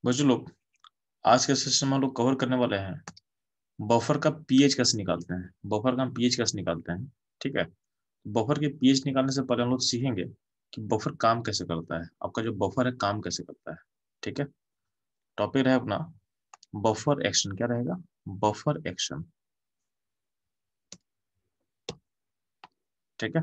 बच्चों लोग, आज के सेशन में हम लोग कवर करने वाले हैं बफर का पीएच कैसे निकालते हैं। बफर का हम पीएच कैसे निकालते हैं, ठीक है। बफर के पीएच निकालने से पहले हम लोग सीखेंगे कि बफर काम कैसे करता है, आपका जो बफर है काम कैसे करता है, ठीक है। टॉपिक है अपना बफर एक्शन। क्या रहेगा? बफर एक्शन, ठीक है।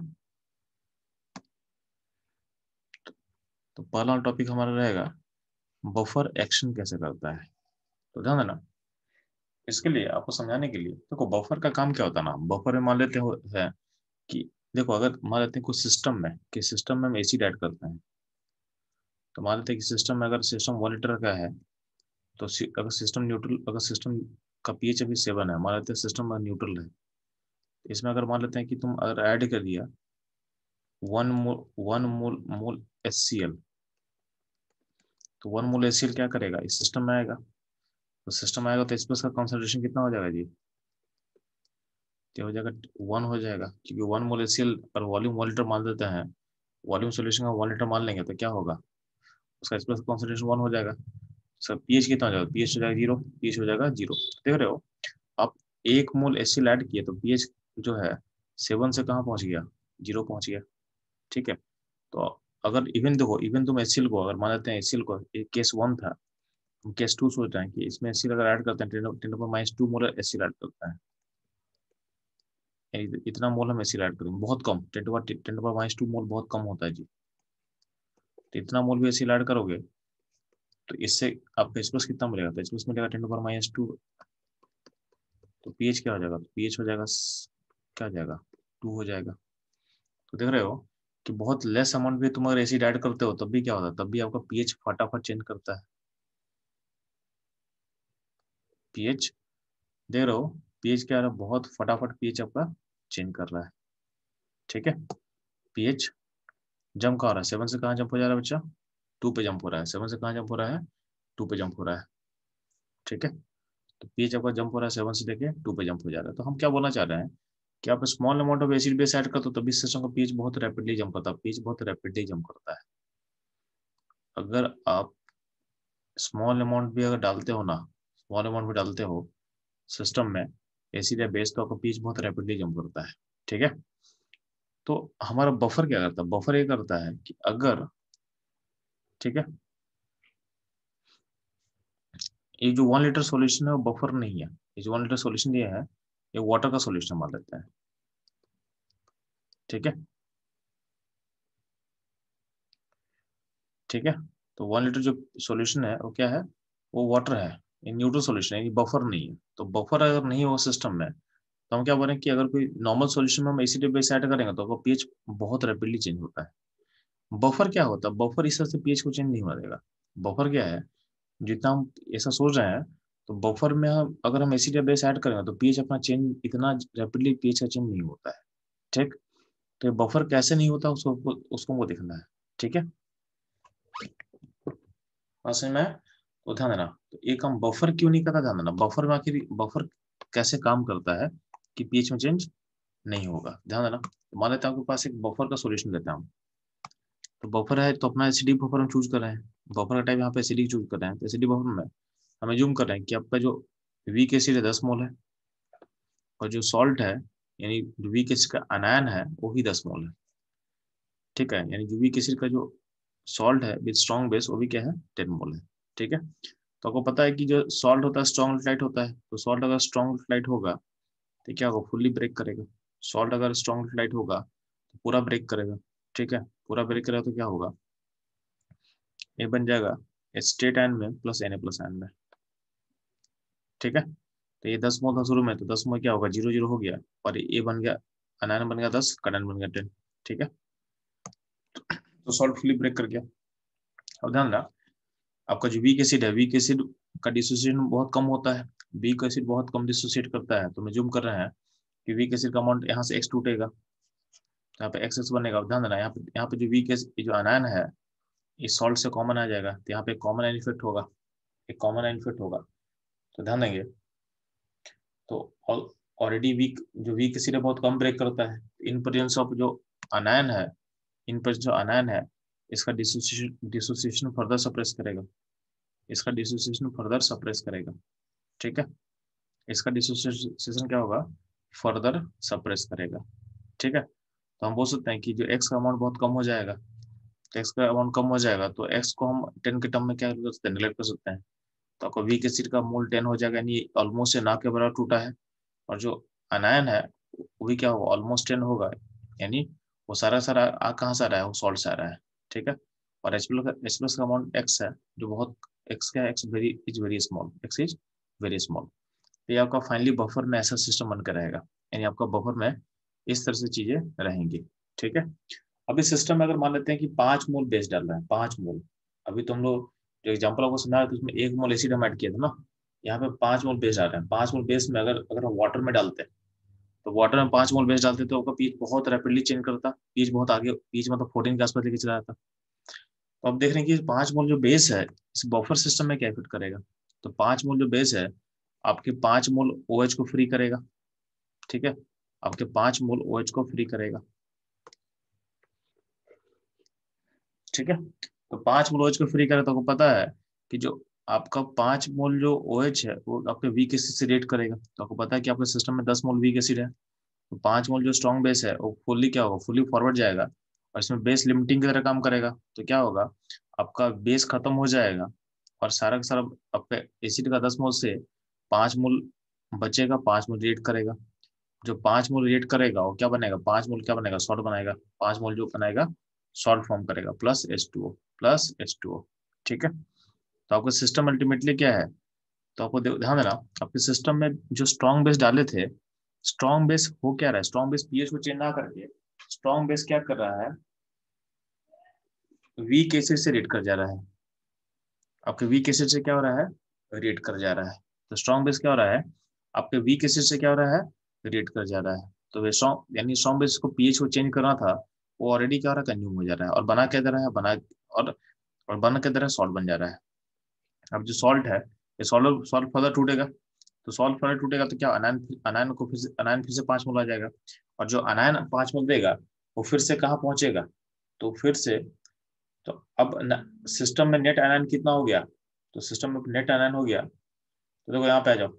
तो पहला टॉपिक हमारा रहेगा बफर एक्शन कैसे करता है। तो ध्यान देना, इसके लिए आपको समझाने के लिए देखो बफर का काम क्या होता है ना। बफर में मान लेते हैं कि देखो, अगर मान लेते हैं कुछ सिस्टम में कि सिस्टम में हम एसिड ऐड करते हैं, तो मान लेते हैं कि सिस्टम में अगर सिस्टम 1 लीटर का है, तो अगर सिस्टम न्यूट्रल, अगर सिस्टम का पीएच अभी 7 है, मान लेते हैं सिस्टम न्यूट्रल है, तो इसमें अगर मान लेते हैं कि तुम अगर ऐड कर दिया 1 मोल HCl, तो 1 मोल HCl क्या करेगा, इस सिस्टम में आएगा। तो सिस्टम आएगा तो H+ का कॉन्सेंट्रेशन कितना हो जाएगा जी? तो हो जाएगा 1 हो जाएगा, क्योंकि 1 मोल HCl पर वॉल्यूम 1 लीटर मान देते हैं, वॉल्यूम सोल्यूशन का 1 लीटर मान लेंगे तो क्या होगा, उसका H+ कॉन्सेंट्रेशन 1 हो जाएगा। सर पीएच कितना हो जाएगा? पीएच हो जाएगा 0, पीएच हो जाएगा 0। देख रहे हो आप, 1 मोल HCl ऐड किए तो पीएच जो है 7 से कहाँ पहुंच गया? 0 पहुंच गया, ठीक है। तो अगर इवन देखो, इवन तुम HCl को अगर मान लेते हैं, HCl को एक केस 1 था, हम केस 2 सोच रहे हैं कि इसमें HCl अगर ऐड करते हैं 10⁻² मोल HCl ऐड करते हैं, इतना मोल हम HCl ऐड करेंगे, बहुत कम, 10⁻² मोल बहुत कम होता है जी। तो इतना मोल भी HCl ऐड करोगे तो इससे आपका H+ कितना मिलेगा? तो H+ मिलेगा 10⁻²। तो पीएच क्या हो जाएगा? तो पीएच हो जाएगा क्या हो जाएगा? 2 हो जाएगा। तो देख रहे हो कि बहुत लेस अमाउंट भी तुम अगर एसिड ऐड करते हो तब भी क्या होता है, तब भी आपका पीएच फटाफट चेंज करता है। पीएच देख रहे हो, पीएच क्या है, बहुत फटाफट पीएच आपका चेंज कर रहा है, ठीक है। पीएच जंप कहाँ हो रहा है? 7 से कहाँ जंप हो जा रहा है बच्चा? 2 पे जंप हो रहा है। 7 से कहाँ जंप हो रहा है? 2 पे जंप हो रहा है, ठीक है। तो पीएच आपका जंप हो रहा है, 7 से लेके 2 पे जंप हो जा रहा है। तो हम क्या बोलना चाह रहे हैं कि आप small amount of acid base add करते हो तभी सिस्टम का पीएच बहुत रैपिडली जंप करता है, पीएच बहुत रैपिडली जंप करता है। अगर आप स्मॉल अमाउंट भी अगर डालते हो ना, स्मॉल अमाउंट भी डालते हो सिस्टम में एसिड या बेस, तो आपका पीएच बहुत रैपिडली जंप करता है, ठीक है। तो हमारा बफर क्या करता है? बफर ये करता है कि अगर, ठीक है, ये जो 1 लीटर सॉल्यूशन है वो बफर नहीं है। ये जो 1 लीटर सॉल्यूशन ये है, ये वाटर का सॉल्यूशन मान लेते हैं, ठीक है, ठीक है। तो 1 लीटर जो सॉल्यूशन है वो क्या है? वो वाटर है, ये न्यूट्रल सॉल्यूशन है, ये बफर नहीं है। तो बफर अगर नहीं हो सिस्टम में, तो हम क्या बोलें कि अगर कोई नॉर्मल सॉल्यूशन में हम एसिड बेस ऐड करेंगे तो पीएच बहुत रैपिडली चेंज होता है। बफर क्या होता है? बफर इस तरह से पीएच को चेंज नहीं होने देगा। बफर क्या है, जितना हम ऐसा सोच रहे हैं, तो बफर में हम अगर हम एसिड या बेस ऐड करेंगे तो पीएच अपना चेंज इतना रैपिडली पीएच का चेंज नहीं होता है, ठीक। तो ये बफर कैसे नहीं होता उसको उसको हमको देखना है, ठीक है। बात समझ में आया? तो ध्यान देना, तो एक हम बफर क्यों नहीं करता, ध्यान देना, बफर में आखिर बफर कैसे काम करता है कि पीएच में चेंज नहीं होगा। ध्यान देना, तो मान लेते हैं आपके पास एक बफर का सॉल्यूशन देता हूँ। तो बफर है तो अपना एसिडिक बफर हम चूज कर रहे हैं, बफर का टाइप यहाँ पे एसिडिक चूज कर रहे हैं। तो एसिडिक बफर में हम एज्यूम कर रहे हैं कि आपका जो वीक एसिड है 10 मोल है, और जो सॉल्ट है यानी जो वीक एसिड का अनायन है वो भी 10 मोल है, ठीक है। यानी जो वीक एसिड का जो सॉल्ट है विद स्ट्रॉन्ग बेस वो भी क्या है? 10 मोल है, ठीक है। तो आपको पता है कि जो सॉल्ट होता है स्ट्रॉन्ग लाइट होता है, तो सॉल्ट अगर स्ट्रॉन्ग लाइट होगा तो क्या होगा? फुल्ली ब्रेक करेगा। सॉल्ट अगर स्ट्रॉन्ग लाइट होगा तो पूरा ब्रेक करेगा, ठीक है। पूरा ब्रेक करेगा तो क्या होगा? ये बन जाएगा एस्टेट आयन में प्लस Na+आयन में, ठीक है। तो ये 10 मोल था शुरू में, तो 10 मोल क्या होगा? 0 0 हो गया, और ये बन गया अनायन बन गया 10, कनायन बन गया 10, ठीक है। तो सॉल्ट फुल्ली ब्रेक कर गया। अब ध्यान रहा, आपका जो वीक एसिड है, वीक एसिड का डिसोसिएशन बहुत कम होता है, वीक एसिड बहुत कम डिसोसिएट करता है। तो मैं जूम कर रहे हैं कि वीक एसिड का अमाउंट यहाँ से x टूटेगा, तो यहाँ पे एक्स बनेगा। अब ध्यान देना, यहाँ पे जो वीक एसिड जो अनायन है इस सॉल्ट से कॉमन आ जाएगा, तो यहाँ पे कॉमन आयन इफेक्ट होगा, एक कॉमन आयन इफेक्ट होगा। तो ध्यान देंगे, तो ऑलरेडी वीक जो वीक एसिड है बहुत कम ब्रेक करता है, इन प्रेजेंस ऑफ जो अनायन है, इन पर जो अनायन है इसका डिसोसिएशन फर्दर सप्रेस करेगा, इसका डिसोसिएशन फर्दर सप्रेस करेगा। ठीक है, इसका डिसोसिएशन क्या होगा, फर्दर सप्रेस करेगा। ठीक है, तो हम बोल सकते हैं कि जो एक्स का अमाउंट बहुत कम हो जाएगा, तो एक्स का अमाउंट कम हो जाएगा तो एक्स को हम 10 के टर्म में क्या कर सकते हैं, नेगलेक्ट कर सकते हैं। तो आपका वीक एसिड का मोल 10 हो जाएगा, यानी ऑलमोस्ट से ना के बराबर टूटा है। और जो अनायन है वो भी क्या होगा, ऑलमोस्ट 10 होगा, यानी वो सारा सारा आ कहाँ से आ रहा है, वो सॉल्ट से आ रहा है। ठीक है, और H+ का अमाउंट एक्स है, जो बहुत एक्स का x very is very small, x is very small. तो ये आपका फाइनली बफर में ऐसा सिस्टम बनकर रहेगा, यानी आपका बफर में इस तरह से चीजें रहेंगी। ठीक है, अभी सिस्टम में अगर मान लेते हैं कि 5 मोल बेस डाल रहे हैं, 5 मोल। अभी तुम लोग जो एग्जाम्पल आपको सुना है तो उसमें 1 मोल एसिड हम ऐड किया था ना, यहाँ पे 5 मोल बेस डाल रहे हैं। 5 मोल बेस में अगर अगर हम वाटर में डालते हैं, तो वाटर में 5 मोल बेस डालते तो आपका पीच बहुत रैपिडली चेंज करता, पीच बहुत आगे, पीच मतलब 14 के आसपास लेके चला जाता। तो अब देख रहे हैं कि 5 मोल जो बेस है इस बफर सिस्टम में क्या इफेक्ट करेगा। तो 5 मोल जो बेस है आपके 5 मोल OH को फ्री करेगा। ठीक है, आपके 5 मोल OH को फ्री करेगा। ठीक है, तो 5 मोल OH को फ्री करे तो आपको पता है कि जो आपका 5 मोल जो OH है वो आपके वीक एसिड से रिएक्ट करेगा। तो आपको पता है कि आपके सिस्टम में 10 मोल वीक एसिड है, तो 5 मोल जो स्ट्रॉन्ग बेस है वो फुल्ली क्या होगा, फुल्ली फॉरवर्ड जाएगा और इसमें बेस लिमिटिंग की तरह काम करेगा। तो क्या होगा, आपका बेस खत्म हो जाएगा और सारा का सारा आपका एसिड का 10 मोल से 5 मोल बचेगा, 5 मोल रिएक्ट करेगा। जो 5 मोल रिएक्ट करेगा वो क्या बनेगा, 5 मोल क्या बनेगा, सॉल्ट बनाएगा। 5 मोल जो बनाएगा सॉल्ट फॉर्म करेगा, प्लस H2O। ठीक है, तो आपका सिस्टम अल्टीमेटली क्या है, तो आपको ध्यान देना, आपके सिस्टम में जो स्ट्रॉन्ग बेस डाले थे, स्ट्रॉन्ग बेस हो क्या रहा है, स्ट्रॉन्ग बेस पीएच को चेंज ना करके स्ट्रॉन्ग बेस क्या कर रहा है, वीक एसिड से रेट कर जा रहा है। आपके वीक एसिड से क्या हो रहा है, रेट कर जा रहा है। तो स्ट्रॉन्ग बेस क्या हो रहा है, आपके वीक एसिड से क्या हो रहा है, रेट कर जा रहा है। तो वे स्ट्रॉन्ग यानी स्ट्रॉन्ग बेस को पीएच को चेंज करना था, वो ऑलरेडी क्या हो रहा है, कंज्यूम हो जा रहा है और बना क्या दे रहा है, और और बना क्या दे रहा है, सॉल्ट बन जा रहा है। अब जो सॉल्ट है ये सॉल्ट सॉल्ट फर्दर टूटेगा, तो सॉल्ट फर्दर टूटेगा तो क्या, अनायन अनायन को अनायन फिर से 5 मोल आ जाएगा। और जो अनायन 5 मोल देगा वो फिर से कहाँ पहुंचेगा, तो फिर से, तो अब सिस्टम में नेट आयन कितना हो गया, तो सिस्टम में नेट आयन हो गया। तो देखो यहाँ पे आ जाओ,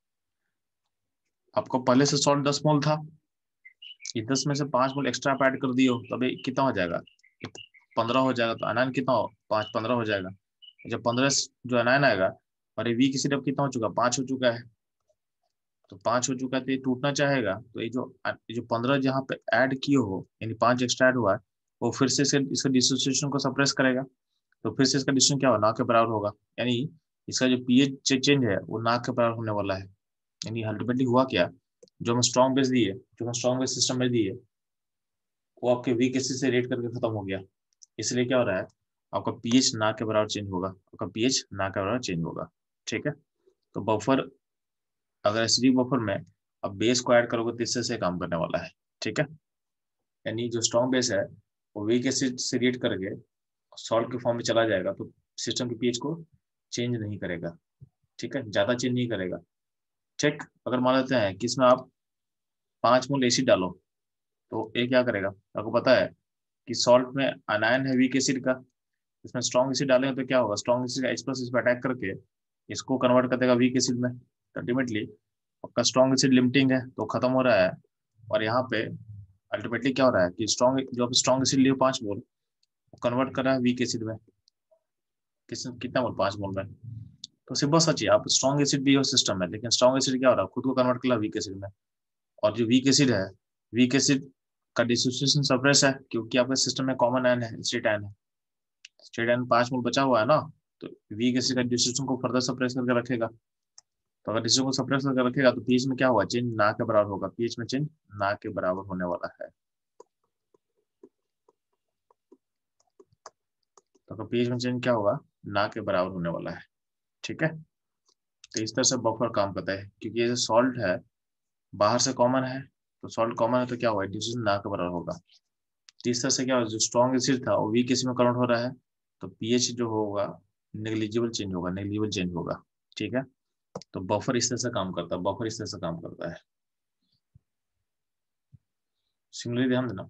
आपको पहले से सॉल्ट 10 मोल था, ये 10 में से 5 मोल एक्स्ट्रा आप ऐड कर दियो तो अभी कितना हो जाएगा, 15 हो जाएगा। तो आयन कितना हो, 5 15 हो जाएगा। जब 15 जो आयन आएगा, और ये वी की सिर्फ कितना हो चुका, 5 हो चुका है। तो 5 हो चुका है तो ये टूटना चाहेगा, तो ये जो 15 जहाँ पे ऐड किए हो, यानी 5 एक्स्ट्रा ऐड हुआ है, वो फिर से इसका डिसोसिएशन को सप्रेस करेगा। तो फिर से इसका डिसीजन क्या होगा, ना के बराबर होगा, यानी इसका जो पीएच चेंज है वो ना के बराबर होने वाला है। यानी अल्टीमेटली हुआ क्या, जो हम स्ट्रॉन्ग बेस दिए, जो हम स्ट्रॉन्ग बेस सिस्टम में दिए, वो आपके वीक एसिड से रेट करके खत्म हो गया। इसलिए क्या हो रहा है, आपका पीएच ना के बराबर चेंज होगा, आपका पीएच ना के बराबर चेंज होगा। ठीक है, तो बफर, अगर एसिडिक बफर में अब बेस को ऐड करोगे तो इससे से काम करने वाला है। ठीक है, यानी जो स्ट्रॉन्ग बेस है वो वीक एसिड से रिएक्ट करके सॉल्ट के फॉर्म में चला जाएगा, तो सिस्टम के पीएच को चेंज नहीं करेगा। ठीक है, ज्यादा चेंज नहीं करेगा। ठीक, अगर मान लेते हैं कि इसमें आप 5 मोल एसिड डालो, तो ये क्या करेगा, आपको पता है कि सॉल्ट में अनायन है वीक एसिड का, इसमें स्ट्रॉन्ग एसिड डालेंगे तो क्या होगा, स्ट्रॉन्ग एसिड H+ इस पर अटैक करके इसको कन्वर्ट कर देगा वीक एसिड में। अल्टीमेटली आपका स्ट्रॉन्ग एसिड लिमिटिंग है तो खत्म हो रहा है, और यहाँ पे अल्टीमेटली क्या हो रहा है कि स्ट्रॉन्ग जो आप स्ट्रॉन्ग एसिड लिए 5 मोल, वो कन्वर्ट कर रहा है वीक एसिड में, कितना मोल, 5 मोल में। तो सिंपल सच है, आप स्ट्रॉन्ग एसिड भी हो सिस्टम में, लेकिन स्ट्रॉन्ग एसिड क्या हो रहा है, खुद को कन्वर्ट कर रहा है वीक एसिड में। और जो वीक एसिड है, वीक एसिड का डिसोसिएशन सप्रेस है, क्योंकि आपके सिस्टम में कॉमन आयन है, स्ट्रेट आयन है, स्ट्रेट आयन 5 मोल बचा हुआ है ना, तो वीक एसिड का डिसोसिएशन को फर्दर सप्रेस करके रखेगा। तो अगर डिसोसिएशन को सप्रेस करके रखेगा तो पीएच में क्या होगा, चेंज ना के बराबर होगा, पीएच में चेंज ना के बराबर होने वाला है। तो अगर पीएच में चेंज क्या होगा, ना के बराबर होने वाला है। ठीक है, तो इस तरह से बफर काम करता है, क्योंकि ये जो सॉल्ट है बाहर से कॉमन है, तो सॉल्ट कॉमन है तो क्या होगा, डिसोसिएशन ना के बराबर होगा। तो इस तरह से क्या होगा, जो स्ट्रॉन्ग एसिड था वो वीक एसिड में कन्वर्ट हो रहा है, तो पीएच जो होगा नेग्लिजिबल चेंज होगा, नेग्लिजिबल चेंज होगा। ठीक है, तो बफर इस तरह से काम करता है, बफर इस तरह से काम करता है। सिमिलरली ध्यान देना,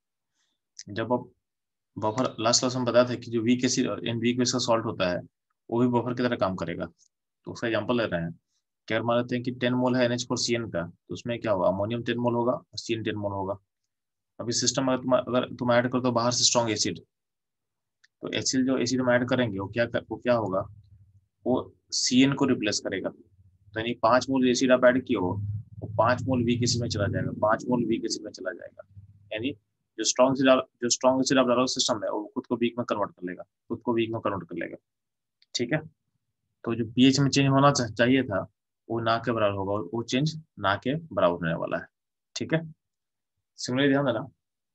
जब आप बफर लास्ट क्लास में बताया था कि जो वीक एसिड और इन वीक बेस का सॉल्ट होता है वो भी बफर की तरह काम करेगा। तो उसका एग्जाम्पल ले रहे हैं कि अगर मान लेते हैं कि 10 मोल है NH4CN का, तो उसमें क्या होगा, अमोनियम 10 मोल होगा और CN 10 मोल होगा। अभी सिस्टम अगर तुम ऐड कर दो बाहर से स्ट्रॉन्ग एसिड, तो एसिड जो एसिड हम ऐड करेंगे वो क्या होगा, वो CN को रिप्लेस करेगा। तो यानी 5 मोल एसिड आप ऐड किए हो, वो 5 मोल वीक एसिड में चला जाएगा, 5 मोल वीक एसिड में चला जाएगा। यानी जो स्ट्रॉन्ग एसिड आप डालो सिस्टम में, वो खुद को वीक में कन्वर्ट कर लेगा, खुद को वीक में कन्वर्ट कर लेगा। ठीक है। तो जो पीएच में चेंज होना चाहिए था, वो ना के बराबर होगा, और वो चेंज ना के बराबर होने वाला है। ठीक है, सिमिलरली ध्यान देना।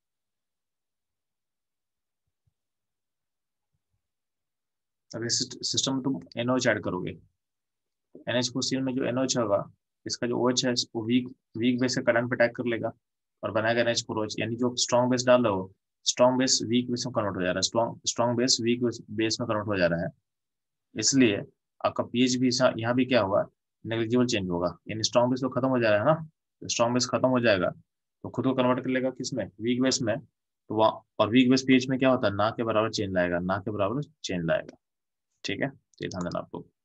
अगर सिस्टम में तुम NOH ऐड करोगे, NH4CN में जो NOH होगा, इसका जो OH है वो वीक वीक बेस के कटायन पे अटैक कर लेगा और बनाएगा NH4OH। यानी जो स्ट्रॉन्ग बेस डाल रहे हो, स्ट्रॉन्ग बेस वीक बेस में कन्वर्ट हो जा रहा है, स्ट्रॉन्ग बेस वीक बेस में कन्वर्ट हो जा रहा है। इसलिए आपका पीएच भी यहाँ भी क्या होगा, नेग्लिजिबल चेंज होगा। यानी स्ट्रॉन्ग बेस तो खत्म हो जा रहा है ना, तो स्ट्रॉन्ग बेस खत्म हो जाएगा तो खुद को कन्वर्ट कर लेगा किसमें, वीक बेस में। तो वहाँ और वीक बेस पीएच में क्या होता है, ना के बराबर चेंज लाएगा, ना के बराबर चेंज लाएगा। ठीक है, तो ये ध्यान देना आप लोग।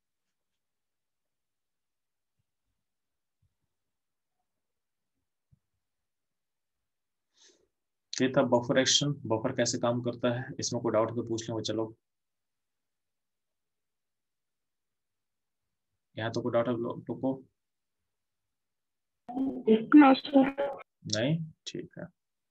ये था बफर एक्शन, बफर कैसे काम करता है, इसमें कोई डाउट तो पूछ लेंगे। चलो, यहाँ तो कोई डाउट है लोग को? नहीं, ठीक है।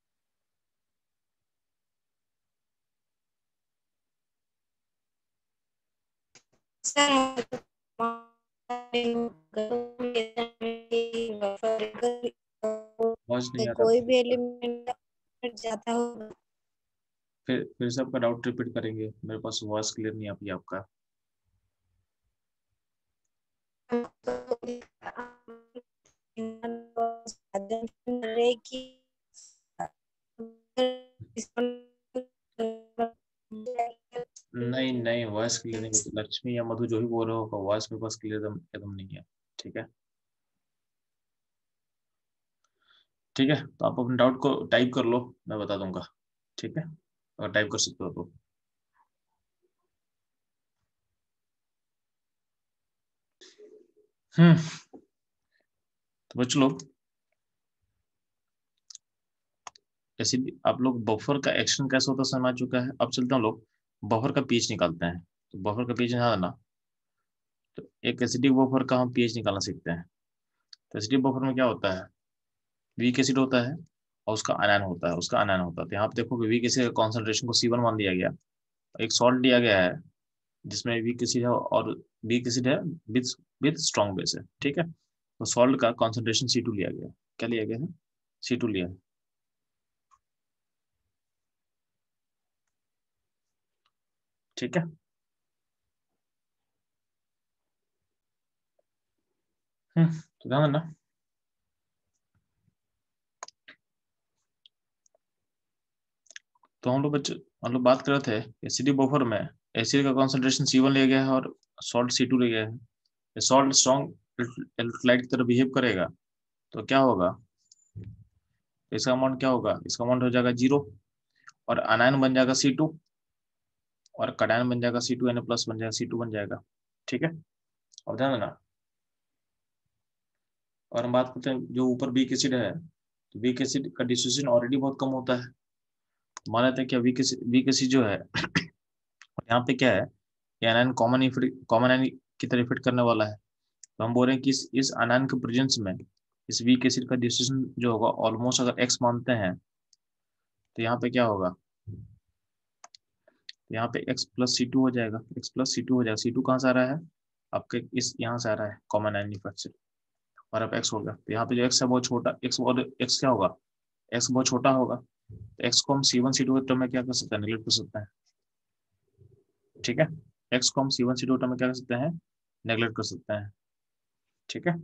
समझ नहीं आ रहा, कोई भी एलिमेंट जाता होगा। फिर से आपका डाउट रिपीट करेंगे, मेरे पास वॉइस क्लियर नहीं आ पाई आपका। नहीं नहीं, वॉइस क्लियर नहीं होती, लक्ष्मी या मधु जो भी बोल रहे हो, वॉइस मेरे पास क्लियर एकदम एकदम नहीं है। ठीक है, ठीक है, तो आप अपने डाउट को टाइप कर लो, मैं बता दूंगा। ठीक है, अगर टाइप कर सकते हो तो। हम्म, तो बच्चों लोग, जैसे भी आप लोग बफर का एक्शन कैसे होता है समझ चुका है, अब चलते हैं लोग बफर का पीएच निकालते हैं। तो बफर का पीएच निकालना, तो एक एसिडिक बफर का हम पीएच निकालना सीखते हैं। तो एसिडिक बफर में क्या होता है, वीक एसिड होता है और उसका अनायन होता है, तो यहाँ पे देखो कि वीक एसिड कॉन्सेंट्रेशन को C1 मान दिया गया, एक सॉल्ट दिया गया है जिसमें वीक एसिड है और वीक एसिड है विथ विथ स्ट्रॉन्ग बेस है। ठीक है, तो सॉल्ट का कॉन्सेंट्रेशन C2 लिया गया, क्या लिया गया है, C2 लिया है। ठीक है, तो ध्यान देना। तो हम लोग बात कर रहे थे एसिडिक बफर में एसिड का कॉन्सेंट्रेशन C1 लिया गया है और सॉल्ट C2 लिया गया है। सॉल्ट स्ट्रॉन्ग इलेक्ट्रोलाइट की तरह बिहेव करेगा, तो क्या होगा, इसका अमाउंट क्या होगा, इसका अमाउंट हो जाएगा 0, और अनायन बन जाएगा C2, और कटायन बन जाएगा C2Na प्लस बन जाएगा, C2 बन जाएगा। ठीक है, अब ध्यान देना। और हम बात करते हैं जो ऊपर वीक एसिड है, तो वीक एसिड का डिसोसिएशन ऑलरेडी बहुत कम होता है। मान लेते हैं कि वीक एसिड जो है यहाँ पे क्या है, ये अनायन कॉमन आयन की तरह फिट करने वाला है। तो हम बोल रहे हैं कि इस अनायन के प्रेजेंस में इस वीक एसिड का डिसोसिएशन जो होगा ऑलमोस्ट, अगर एक्स मानते हैं तो यहाँ पे क्या होगा, यहाँ पे x प्लस सी टू हो जाएगा, x प्लस सी टू हो जाएगा। C2 कहाँ से आ रहा है, आपके इस यहाँ से आ रहा है, कॉमन आयन इफेक्ट से। और अब x हो गया, तो यहाँ पे जो x है बहुत छोटा, x क्या होगा, x बहुत छोटा होगा, तो x को हम C1 C2 के टर्म में क्या कर सकते हैं, नेगलेक्ट कर सकते हैं। ठीक है, x को हम C1 C2 टर्म में क्या कर सकते हैं, नेगलेक्ट कर सकते हैं। ठीक है,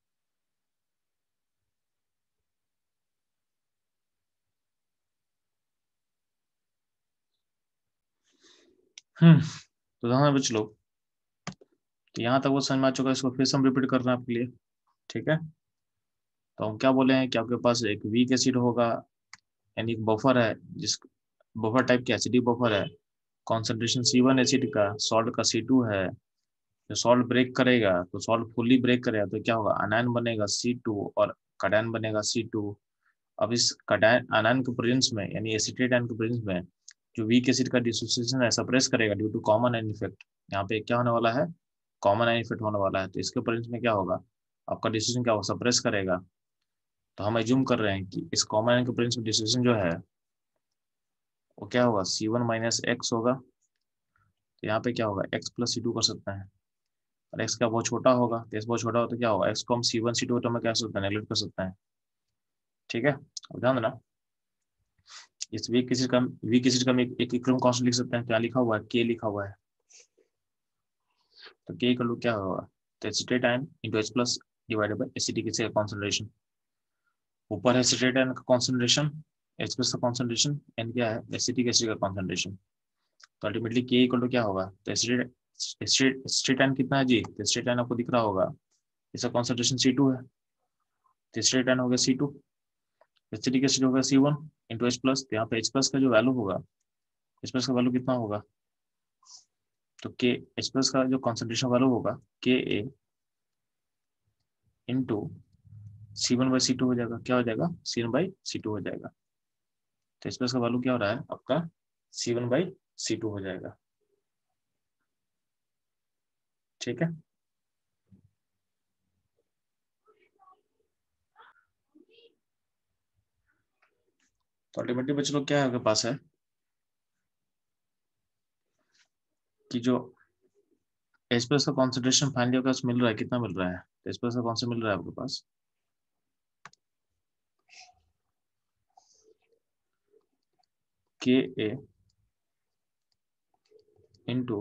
तो ध्यान बच लो, तो यहाँ तक वो समझ में आ चुका है, इसको फिर से हम रिपीट कर रहे हैं आपके लिए। ठीक है, तो हम क्या बोले हैं कि आपके पास एक वीक एसिड होगा, यानी एक बफर है, जिस बफर टाइप की एसिडिक बफर है, कॉन्सेंट्रेशन C1 एसिड का, सॉल्ट का C2 है। जो सॉल्ट ब्रेक करेगा तो सॉल्ट फुल्ली ब्रेक करेगा तो क्या होगा, अनायन बनेगा C2 और कैटायन बनेगा C2। अब इस कैटायन अनायन के प्रेजेंस में यानी एसिटेट आयन के प्रेजेंस में जो वीक एसिड का डिसोसिएशन है सप्रेस करेगा due to common ion effect. यहाँ पे क्या होने वाला है, कॉमन आयन इफेक्ट होने वाला है। तो इसके प्रेजेंस में क्या होगा, आपका डिसोसिएशन क्या होगा, सप्रेस करेगा। तो हम एज्यूम कर रहे हैं कि इस कॉमन आयन के प्रेजेंस में डिसोसिएशन जो है वो क्या होगा, C1 माइनस एक्स होगा। तो यहाँ पे क्या होगा, x प्लस C2 कर सकते हैं और x का बहुत छोटा होगा, तो x बहुत छोटा होगा तो क्या होगा, x को हम C1 C2 तो में क्या कर सकते हैं, नेगलेक्ट कर सकते हैं। ठीक है, अब ध्यान देना इस वीक एसिड का एक इक्विलिब्रियम कांस्टेंट लिख सकते हैं। क्या लिखा हुआ है, k लिखा हुआ है। तो k इक्वल टू क्या होगा, तो acetate ion into H plus divided by acetic acid का कॉन्सेंट्रेशन। ऊपर है एसिटेट आयन का कॉन्सेंट्रेशन, H प्लस का कॉन्सेंट्रेशन, एंड क्या है, एसिटिक एसिड का कॉन्सेंट्रेशन। तो अल्टीमेटली k इक्वल टू क्या होगा, तो एसिटेट आयन कितना है जी, तो एसिटेट आयन आपको दिख रहा होगा, इसका कॉन्सेंट्रेशन C2 है, तो एसिटेट आयन हो गया C2, एसिटिक एसिड होगा C1 इंटू H प्लस। तो यहाँ पे H प्लस का जो वैल्यू होगा, H प्लस का वैल्यू कितना होगा, तो के H प्लस का जो कॉन्सेंट्रेशन वैल्यू होगा Ka इंटू C1/C2 हो जाएगा। क्या हो जाएगा, C1/C2 हो जाएगा। तो H प्लस का वैल्यू क्या हो रहा है आपका, C1/C2 हो जाएगा। ठीक है, तो अल्टीमेटली बच्चों क्या है आपके पास है कि जो H प्लस का कॉन्सेंट्रेशन फाइनली आपके पास मिल रहा है, कितना मिल रहा है, तो H प्लस का कौन सा मिल रहा है आपके पास, Ka into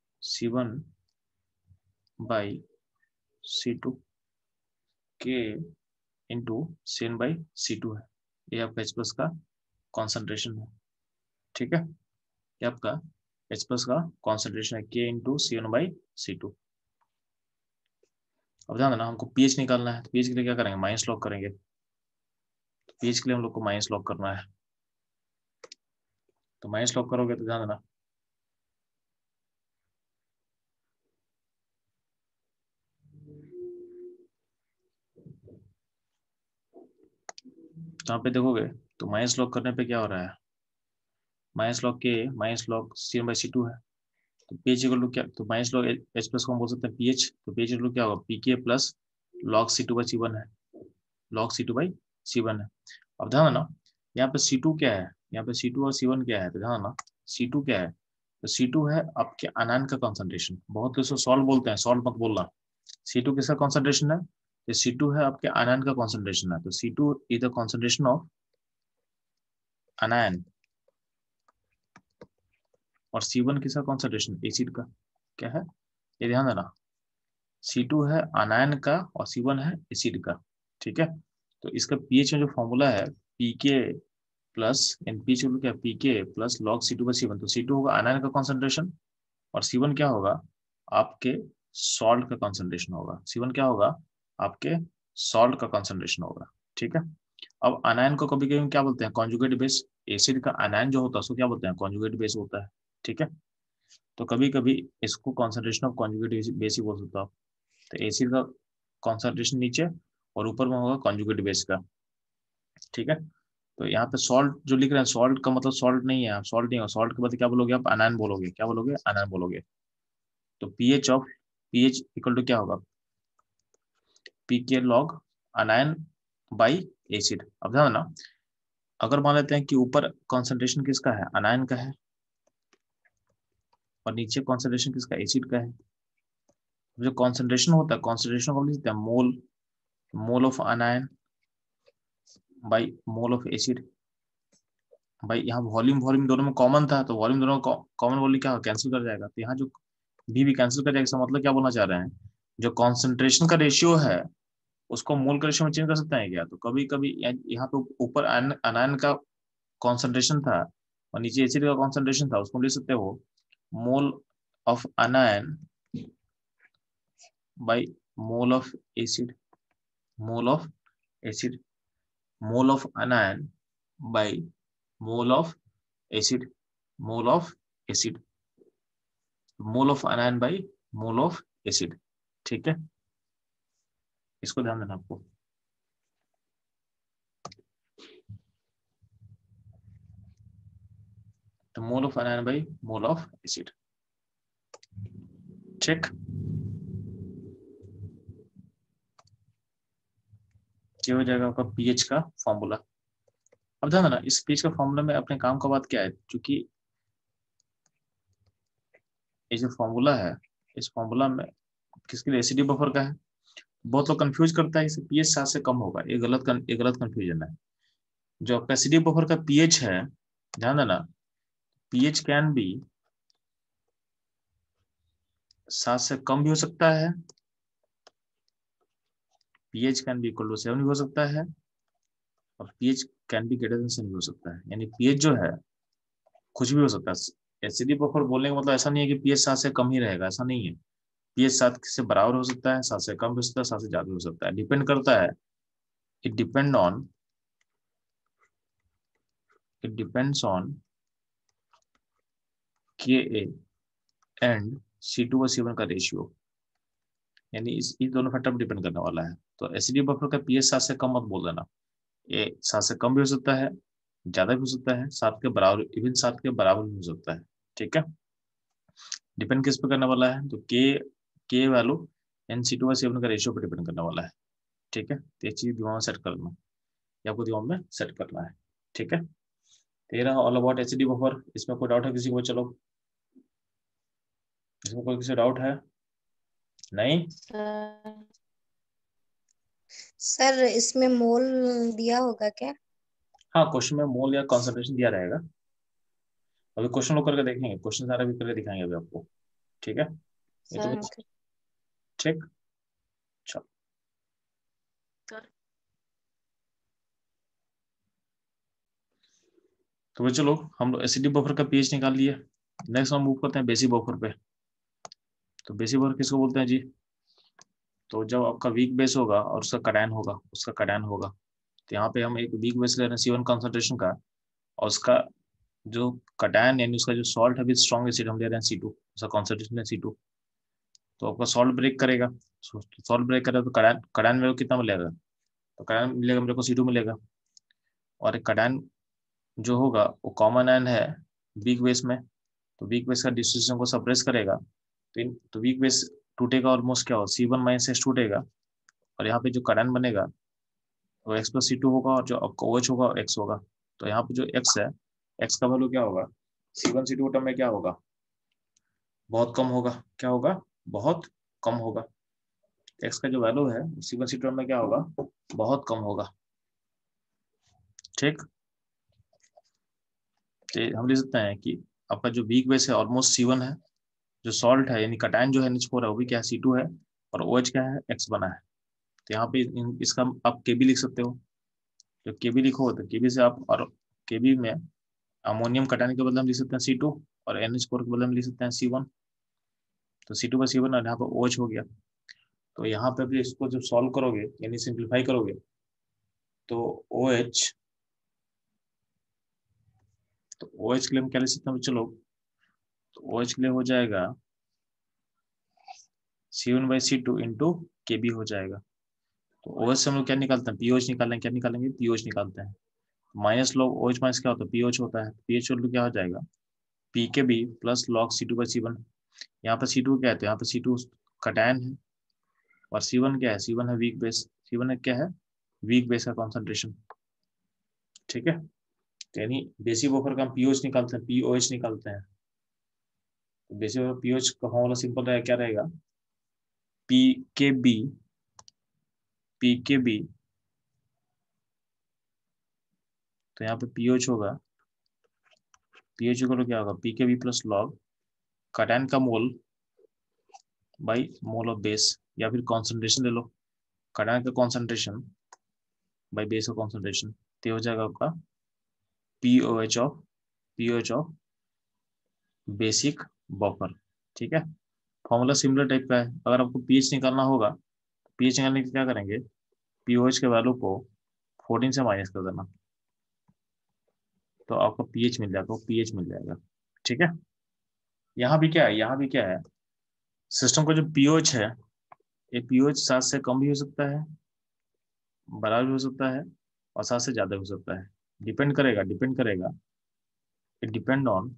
C1/C2, K into C1/C2 है। ये आपका H प्लस का कॉन्सेंट्रेशन है। ठीक है, ये आपका H प्लस का कॉन्सेंट्रेशन है K इंटू C1/C2। अब ध्यान देना हमको pH निकालना है, तो pH के लिए क्या करेंगे, माइनस लॉग करेंगे। तो pH के लिए हम लोग को माइनस लॉग करना है, तो माइनस लॉग करोगे तो ध्यान देना यहाँ पे देखोगे तो माइनस लॉग करने पे क्या हो रहा है, minus log K minus log C1/C2 है। तो pH इक्वल टू क्या, तो माइनस लॉग H प्लस को हम बोल सकते हैं pH, तो pH इक्वल टू क्या होगा, Pk प्लस लॉग C2/C1 है, लॉग C2/C1 है। अब ध्यान देना यहाँ पे C2 क्या है, यहाँ पे C2 और C1 क्या है, तो ध्यान देना C2 क्या है, तो C2 है आपके अनायन का कॉन्सेंट्रेशन। बहुत लोग इसको सॉल्ट बोलते हैं, सॉल्ट मत बोलना। C2 किसका कॉन्सेंट्रेशन है, तो C2 है आपके अनायन का कॉन्सेंट्रेशन है। तो C2 is the concentration of anion, और C1 किसका कॉन्सेंट्रेशन, एसिड का। क्या है, ये ध्यान देना C2 है अनायन का और C1 है एसिड का। ठीक है, तो इसका pH में जो फॉर्मूला है Pk प्लस pH क्या, Pk प्लस लॉग C2/C1। तो C2 होगा अनायन का कॉन्सेंट्रेशन और C1 क्या होगा, आपके सॉल्ट का कॉन्सेंट्रेशन होगा। C1 क्या होगा, आपके सॉल्ट का कॉन्सेंट्रेशन होगा। ठीक है, अब अनायन को कभी कभी क्या बोलते हैं, कॉन्जुगेट बेस। एसिड का अनायन जो होता है उसको क्या बोलते हैं, कॉन्जुगेट बेस होता है। ठीक है, तो कभी कभी इसको कॉन्सेंट्रेशन ऑफ कॉन्जुगेट बेस ही बोल सकते हो आप। तो एसिड का कॉन्सेंट्रेशन नीचे और ऊपर में होगा कॉन्जुगेट बेस का। ठीक है, तो यहाँ पे सॉल्ट जो लिख रहे हैं, सॉल्ट का मतलब सॉल्ट नहीं है, आप सॉल्ट नहीं हो, सॉल्ट के बाद क्या बोलोगे आप, अनायन बोलोगे। क्या बोलोगे, अनायन बोलोगे। तो पीएच इक्वल टू क्या होगा, pK log anion by acid. अब ध्यान देना अगर मान लेते हैं कि ऊपर कॉन्सेंट्रेशन किसका है, अनायन का है, और नीचे कॉन्सेंट्रेशन किसका, एसिड का है। जो कॉन्सेंट्रेशन होता है, कॉन्सेंट्रेशन को लिख सकते हैं mole, mole of anion by mole of acid. भाई यहाँ वॉल्यूम वॉल्यूम दोनों में कॉमन था, तो वॉल्यूम दोनों कॉमन वॉल्यूम क्या कैंसिल कर जाएगा, तो यहाँ जो भी कैंसिल कर जाएगा। इसका मतलब क्या बोलना चाह रहे हैं, जो कॉन्सेंट्रेशन का रेशियो है उसको मोल का रेशियो में चेंज कर सकते हैं क्या, तो कभी कभी यहाँ पे ऊपर अनायन का कॉन्सेंट्रेशन था और नीचे एसिड का कॉन्सेंट्रेशन था, उसको ले सकते हो mole of anion by mole of acid, mole of acid, mole of anion by mole of acid, mole of acid. Mole of anion by mole of acid. ठीक है, इसको ध्यान देना आपको। तो mole of anion by mole of acid. ठीक, ये हो जाएगा आपका पीएच का फॉर्मूला। अब ध्यान देना, इस पीएच का फॉर्मूला में अपने काम का बात क्या है, क्योंकि ये जो फॉर्मूला है, इस फॉर्मूला में किसके लिए, एसिडी बफर का है। बहुत लोग कंफ्यूज करता है इसे पीएच 7 से कम होगा, ये गलत कंफ्यूजन है। जो आपका एसिडी बफर का पीएच है, ध्यान देना, पीएच कैन बी 7 से कम भी हो सकता है, pH can be equal to 7 भी हो सकता है, और pH can be greater than 7 भी हो सकता है। यानी पीएच जो है कुछ भी हो सकता है। एसिडी बफर बोलने का मतलब ऐसा नहीं है कि पीएच 7 से कम ही रहेगा, ऐसा नहीं है। पीएच 7 से बराबर हो सकता है, 7 से कम हो सकता है, 7 से ज्यादा हो सकता है, डिपेंड करता है। It depend on it depends on K a and C2 और C1 का रेशियो, यानी इस दोनों फैक्टर पर डिपेंड करने वाला है। तो एसिडी बफर का पीएच 7 से कम मत बोल देना, ये 7 से कम भी हो सकता है, ज्यादा भी हो सकता है, 7 के बराबर, इवन 7 के बराबर भी हो सकता है। ठीक है, डिपेंड किस पे करने वाला है, तो के वैल्यू NC2 और C1 का रेशियो पे डिपेंड करने वाला है। ठीक है, तो ये चीज दिमाग में सेट करना, ये आपको दिमाग में सेट करना है। ठीक है, तो ये रहा ऑल अबाउट एसिडी बफर। इसमें कोई डाउट है किसी को? चलो, इसमें कोई किसी डाउट है? नहीं? सर इसमें मोल दिया होगा क्या? हाँ, क्वेश्चन में मोल या कॉन्सेंट्रेशन दिया रहेगा। अभी क्वेश्चन लोग करके देखेंगे, क्वेश्चन सारा भी करके दिखाएंगे अभी आपको। ठीक है, ये तो सर बस। ठीक, चलो। तो भाई चलो, हम लोग एसिडी बफर का पीएच निकाल लिए। नेक्स्ट हम मूव करते हैं बेसिक बफर पे। तो बेसिक बफर किसको बोलते हैं जी? तो जब आपका वीक बेस होगा और उसका कटायन होगा, तो यहाँ पे हम एक वीक बेस ले रहे हैं C1 कॉन्सेंट्रेशन का, और उसका जो कटायन यानी उसका जो सॉल्ट है विद स्ट्रॉन्ग एसिड हम ले रहे हैं C2, उसका कॉन्सेंट्रेशन है C2। तो आपका सॉल्ट ब्रेक करेगा, सॉल्ट ब्रेक करेगा तो कटायन कटायन मेरे को कितना मिलेगा? तो कटायन मिलेगा मेरे को C2 मिलेगा। और एक कटायन जो होगा वो कॉमन आयन है वीक बेस में, तो वीक बेस का डिस्ट्रीब्यूशन को सप्रेस करेगा। तो वीक बेस टूटेगा, ऑलमोस्ट क्या हो, C1 माइनस H टूटेगा, और यहाँ पे जो कटायन बनेगा वो X प्लस C2 होगा, और जो आपका OH होगा X होगा। तो यहाँ पे जो X है, X का वैल्यू क्या होगा, C1 C2 टर्म में क्या होगा, बहुत कम होगा। क्या होगा? बहुत कम होगा। X का जो वैल्यू है C1 C2 टर्म में क्या होगा, बहुत कम होगा। ठीक, तो हम लिख सकते हैं कि आपका जो वीक बेस है ऑलमोस्ट C1 है, जो सॉल्ट है यानी कटायन जो है NH4 है वो भी क्या है, C2 है, और OH क्या है, X बना है। तो यहाँ पे इसका आप KB लिख सकते हो। जब KB लिखो तो KB से आप, और KB में अमोनियम कटाने के बदले हम लिख सकते हैं C2, और NH4 के बदले हम लिख सकते हैं C1। तो C2 का C1 और यहाँ पर OH हो गया। तो यहाँ पे भी इसको जब सॉल्व करोगे यानी सिंप्लीफाई करोगे, तो OH तो OH के लिए हम क्या लिख सकते हैं? चलो, तो OH के लिए हो जाएगा C1/C2 इंटू KB हो जाएगा। तो OH से हम लोग क्या निकालते हैं, POH निकालेंगे। क्या निकालेंगे? POH निकालते हैं। माइनस लॉग OH माइनस क्या होता है, POH होता है। PH वैल्यू क्या हो जाएगा, PKB प्लस लॉग C2/C1। यहाँ पर C2 क्या है, तो यहाँ पर C2 कटायन है, और C1 क्या है, C1 है वीक बेस। C1 है क्या है, वीक बेस का कॉन्सेंट्रेशन। ठीक है, तो यानी बेसिक बफर का हम POH निकालते हैं, POH निकालते हैं। तो बेसिक बफर POH का फॉर्मूला सिंपल रहेगा, क्या रहेगा, PKB तो यहाँ पे POH होगा, POH को क्या होगा, PKB प्लस लॉग कटायन का mole by mole of base, या फिर कॉन्सेंट्रेशन ले लो, कटायन का कॉन्सेंट्रेशन बाई बेस का कॉन्सेंट्रेशन। तो हो जाएगा आपका POH ऑफ बेसिक बफर। ठीक है, फॉर्मूला सिमिलर टाइप का है। अगर आपको पीएच निकालना होगा, पीएच निकालने के क्या करेंगे, पीओएच के वैल्यू को 14 से माइनस कर देना, तो आपको पीएच मिल जाएगा, पीएच मिल जाएगा। ठीक है, यहाँ भी क्या है, यहाँ भी क्या है, सिस्टम का जो पीओएच है, ये पीओएच 7 से कम भी हो सकता है, बड़ा भी हो सकता है, और 7 से ज्यादा भी हो सकता है। डिपेंड करेगा, डिपेंड करेगा, it depend on,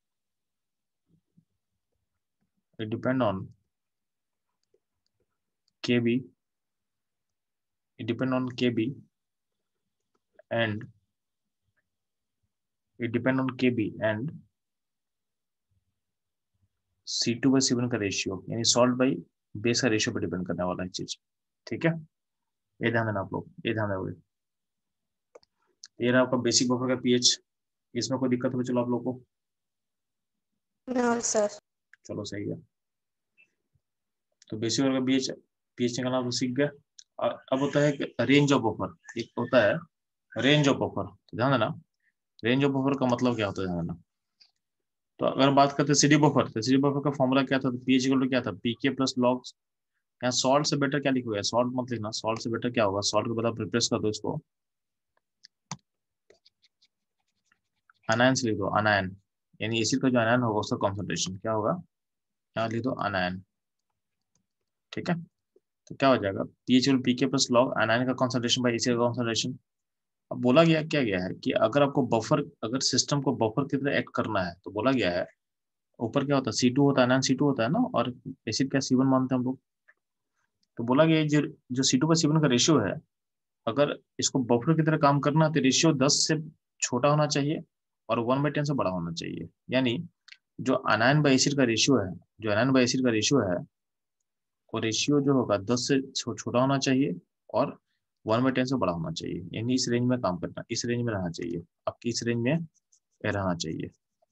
it depend on Kb, it depend on Kb and it depend on Kb and C2/C1 का रेशियो, यानी सॉल्ट बाई बेस का रेशियो पर डिपेंड करने वाला है चीज। ठीक है, ये ध्यान देना आप लोग, ये ध्यान रखोगे। ये रहा आपका बेसिक बफर का पीएच। इसमें कोई दिक्कत हो चलो आप लोग को? No sir. चलो सही है। तो बेसिक बफर का पीएच, पीएच निकालना तो सीख गए। अब होता है रेंज ऑफ बफर, एक होता है रेंज ऑफ बफर। तो ध्यान देना, रेंज ऑफ बफर का मतलब क्या होता है, ध्यान देना। तो अगर बात करते हैं सीडी बफर, तो सीडी बफर का फॉर्मूला क्या था, तो पीएच इक्वल टू क्या था, पीके प्लस लॉग। यहाँ सॉल्ट से बेटर क्या लिखोगे, सॉल्ट मत लिखना, सॉल्ट से बेटर क्या होगा, सॉल्ट के बदला रिप्लेस कर दो इसको, अनायन से लिख दो, अनायन, यानी एसिड का जो अनायन होगा उसका कॉन्सेंट्रेशन क्या होगा, यहाँ लिख दो अनायन। ठीक है, तो क्या हो जाएगा, pH equal pK plus log anion का कॉन्सेंट्रेशन बाई एसिड का कॉन्सेंट्रेशन। अब बोला गया क्या गया है कि अगर आपको बफर, अगर सिस्टम को बफर की तरह एक्ट करना है, तो बोला गया है ऊपर क्या होता है, C2 होता है, अनायन C2 होता है ना, और एसिड क्या C1 मानते हैं हम लोग। तो बोला गया जो जो C2/C1 का रेशियो है, अगर इसको बफर की तरह काम करना है तो रेशियो 10 से छोटा होना चाहिए और 1/10 से बड़ा होना चाहिए। यानी जो अनायन बाई एसिड का रेशियो है, जो अनायन बाई एसिड का रेशियो है, वो रेशियो जो होगा 10 से छोटा होना चाहिए और 1/10 से बड़ा होना चाहिए। यानी इस रेंज में काम करना, इस रेंज में रहना चाहिए, आपकी इस रेंज में रहना चाहिए।